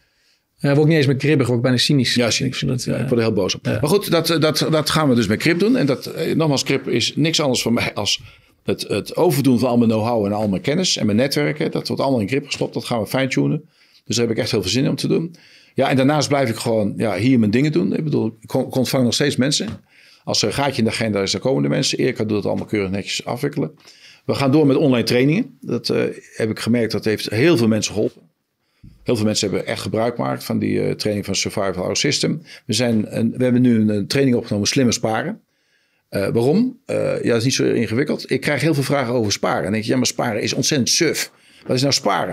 word ik niet eens meer kribbig, word ik bijna cynisch. Ja, cynisch. Ik word er heel boos op. Ja. Maar goed, dat gaan we dus met Krip doen. En nogmaals, Krip is niks anders voor mij als het overdoen van al mijn know-how en al mijn kennis en mijn netwerken. Dat wordt allemaal in Krip gestopt. Dat gaan we fine-tunen. Dus daar heb ik echt heel veel zin in om te doen. Ja, en daarnaast blijf ik gewoon hier mijn dingen doen. Ik bedoel, ik ontvang nog steeds mensen. Als er een gaatje in de agenda is, dan komen de mensen. Erika doet het allemaal keurig netjes afwikkelen. We gaan door met online trainingen. Dat heb ik gemerkt, dat heeft heel veel mensen geholpen. Heel veel mensen hebben echt gebruik gemaakt van die training van Survival Our System. We hebben nu een training opgenomen, slimmer sparen. Waarom? Dat is niet zo ingewikkeld. Ik krijg heel veel vragen over sparen. En dan denk je, ja, maar sparen is ontzettend suf. Wat is nou sparen?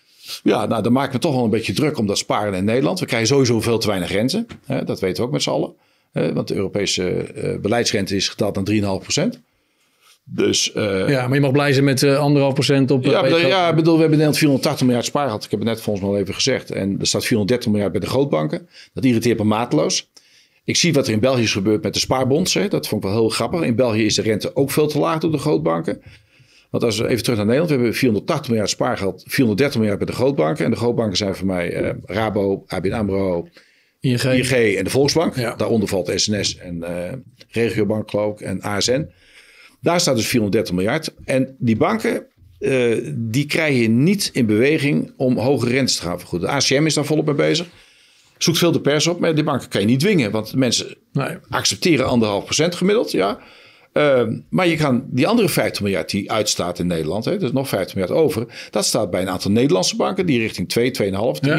Ja, nou, dan maak ik me toch wel een beetje druk om dat sparen in Nederland. We krijgen sowieso veel te weinig rente. Dat weten we ook met z'n allen. Want de Europese beleidsrente is gedaald naar 3,5%. Dus, ja, maar je mag blij zijn met 1,5% op... we hebben in Nederland 480 miljard spaargeld. Ik heb het net volgens mij al even gezegd. En er staat 430 miljard bij de grootbanken. Dat irriteert me mateloos. Ik zie wat er in België is gebeurd met de spaarbonds. Dat vond ik wel heel grappig. In België is de rente ook veel te laag door de grootbanken. Want als we even terug naar Nederland. We hebben 480 miljard spaargeld. 430 miljard bij de grootbanken. En de grootbanken zijn voor mij Rabo, ABN AMRO, ING en de Volksbank. Ja. Daaronder valt SNS en Regiobank geloof ik en ASN. Daar staat dus 430 miljard. En die banken, die krijg je niet in beweging om hoge rentes te gaan vergoeden. De ACM is daar volop mee bezig. Zoekt veel de pers op, maar die banken kan je niet dwingen. Want mensen accepteren 1,5% gemiddeld, ja. Maar je kan die andere 50 miljard die uitstaat in Nederland, dus nog 50 miljard over, dat staat bij een aantal Nederlandse banken die richting 2, 2,5,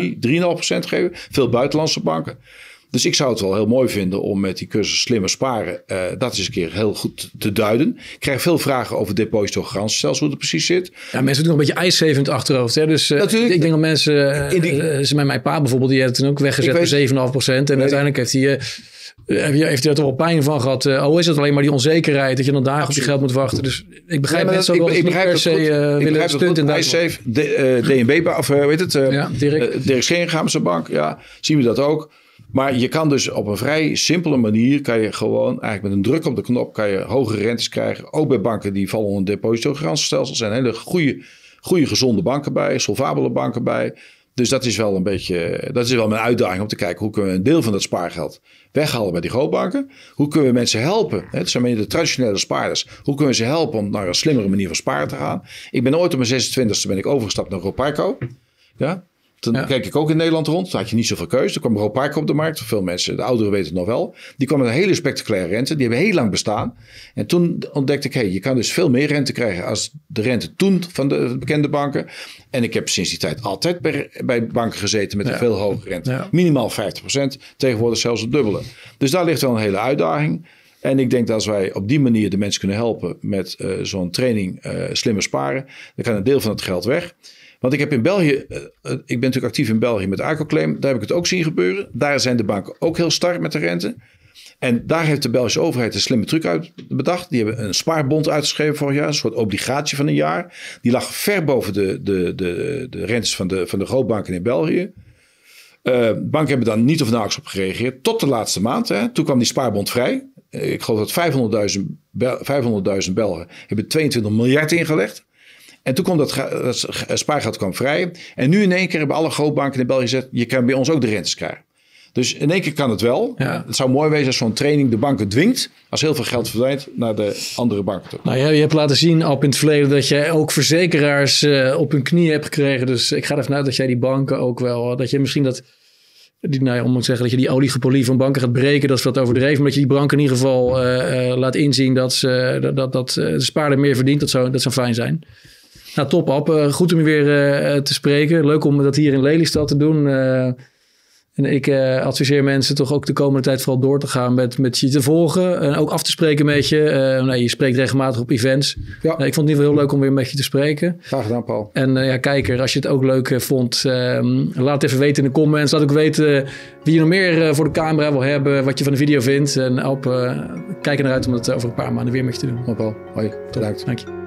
3,5% geven. Veel buitenlandse banken. Dus ik zou het wel heel mooi vinden om met die cursus slimmer sparen, dat eens een keer heel goed te duiden. Ik krijg veel vragen over depositogarantiestelsel, hoe het precies zit. Ja, mensen doen nog een beetje ijszeven in het achterhoofd. Hè? Dus ik denk dat mensen, met mijn pa bijvoorbeeld, die heeft het toen ook weggezet voor 7,5%. En uiteindelijk heeft hij er toch wel pijn van gehad. Is het alleen maar die onzekerheid dat je dan dagen op je geld moet wachten. Dus ik begrijp mensen ook wel niet per se willen stunten. iSafe, DNB, of weet het? Dirk Scheringa met zijn bank. Ja, zien we dat ook. Maar je kan dus op een vrij simpele manier, kan je gewoon eigenlijk met een druk op de knop, kan je hogere rentes krijgen. Ook bij banken die vallen onder depositogarantiestelsel. Er zijn hele goede gezonde banken bij, solvabele banken bij. Dus dat is wel mijn uitdaging om te kijken hoe kunnen we een deel van dat spaargeld weghalen bij die grootbanken. Hoe kunnen we mensen helpen? Het zijn meer de traditionele spaarders. Hoe kunnen we ze helpen om naar een slimmere manier van sparen te gaan? Ik ben ooit op mijn 26e ben ik overgestapt naar Roparco. Ja. Toen keek ik ook in Nederland rond. Toen had je niet zoveel keuze. Toen kwam Roparco op de markt. Veel mensen, de ouderen weten het nog wel. Die kwam met een hele spectaculaire rente. Die hebben heel lang bestaan. En toen ontdekte ik, je kan dus veel meer rente krijgen als de rente toen van de bekende banken. En ik heb sinds die tijd altijd bij banken gezeten met een veel hogere rente. Ja. Minimaal 50%. Tegenwoordig zelfs het dubbele. Dus daar ligt wel een hele uitdaging. En ik denk dat als wij op die manier de mensen kunnen helpen met zo'n training slimmer sparen, dan kan een deel van het geld weg. Want ik heb in België, ik ben natuurlijk actief in België met Arcoclaim. Daar heb ik het ook zien gebeuren. Daar zijn de banken ook heel sterk met de rente. En daar heeft de Belgische overheid een slimme truc uit bedacht. Die hebben een spaarbond uitgeschreven vorig jaar. Een soort obligatie van een jaar. Die lag ver boven de rentes van de grootbanken in België. Banken hebben daar niet of nauwelijks op gereageerd. Tot de laatste maand. Hè. Toen kwam die spaarbond vrij. Ik geloof dat 500.000 Belgen hebben 22 miljard ingelegd. En toen kwam dat spaargeld kwam vrij. En nu in één keer hebben alle grootbanken in België gezegd, je kan bij ons ook de rentes krijgen. Dus in één keer kan het wel. Ja. Het zou mooi wezen als zo'n training de banken dwingt, als heel veel geld verdwijnt, naar de andere banken toe. Nou ja, je hebt laten zien al in het verleden dat jij ook verzekeraars op hun knieën hebt gekregen. Dus ik ga ervan uit dat jij die banken ook wel, dat je misschien om te zeggen dat je die oligopolie van banken gaat breken, dat is wat overdreven. Maar dat je die banken in ieder geval laat inzien dat de spaarder meer verdient. Dat zou fijn zijn. Nou, top Ab. Goed om je weer te spreken. Leuk om dat hier in Lelystad te doen. En ik adviseer mensen toch ook de komende tijd vooral door te gaan met je te volgen. En ook af te spreken met je. Je spreekt regelmatig op events. Ja. Ik vond het in ieder geval heel leuk om weer met je te spreken. Graag gedaan, Paul. En kijker, als je het ook leuk vond, laat het even weten in de comments. Laat ook weten wie je nog meer voor de camera wil hebben. Wat je van de video vindt. En kijk er naar uit om het over een paar maanden weer met je te doen. Paul. Hoi. Bedankt. Dank je.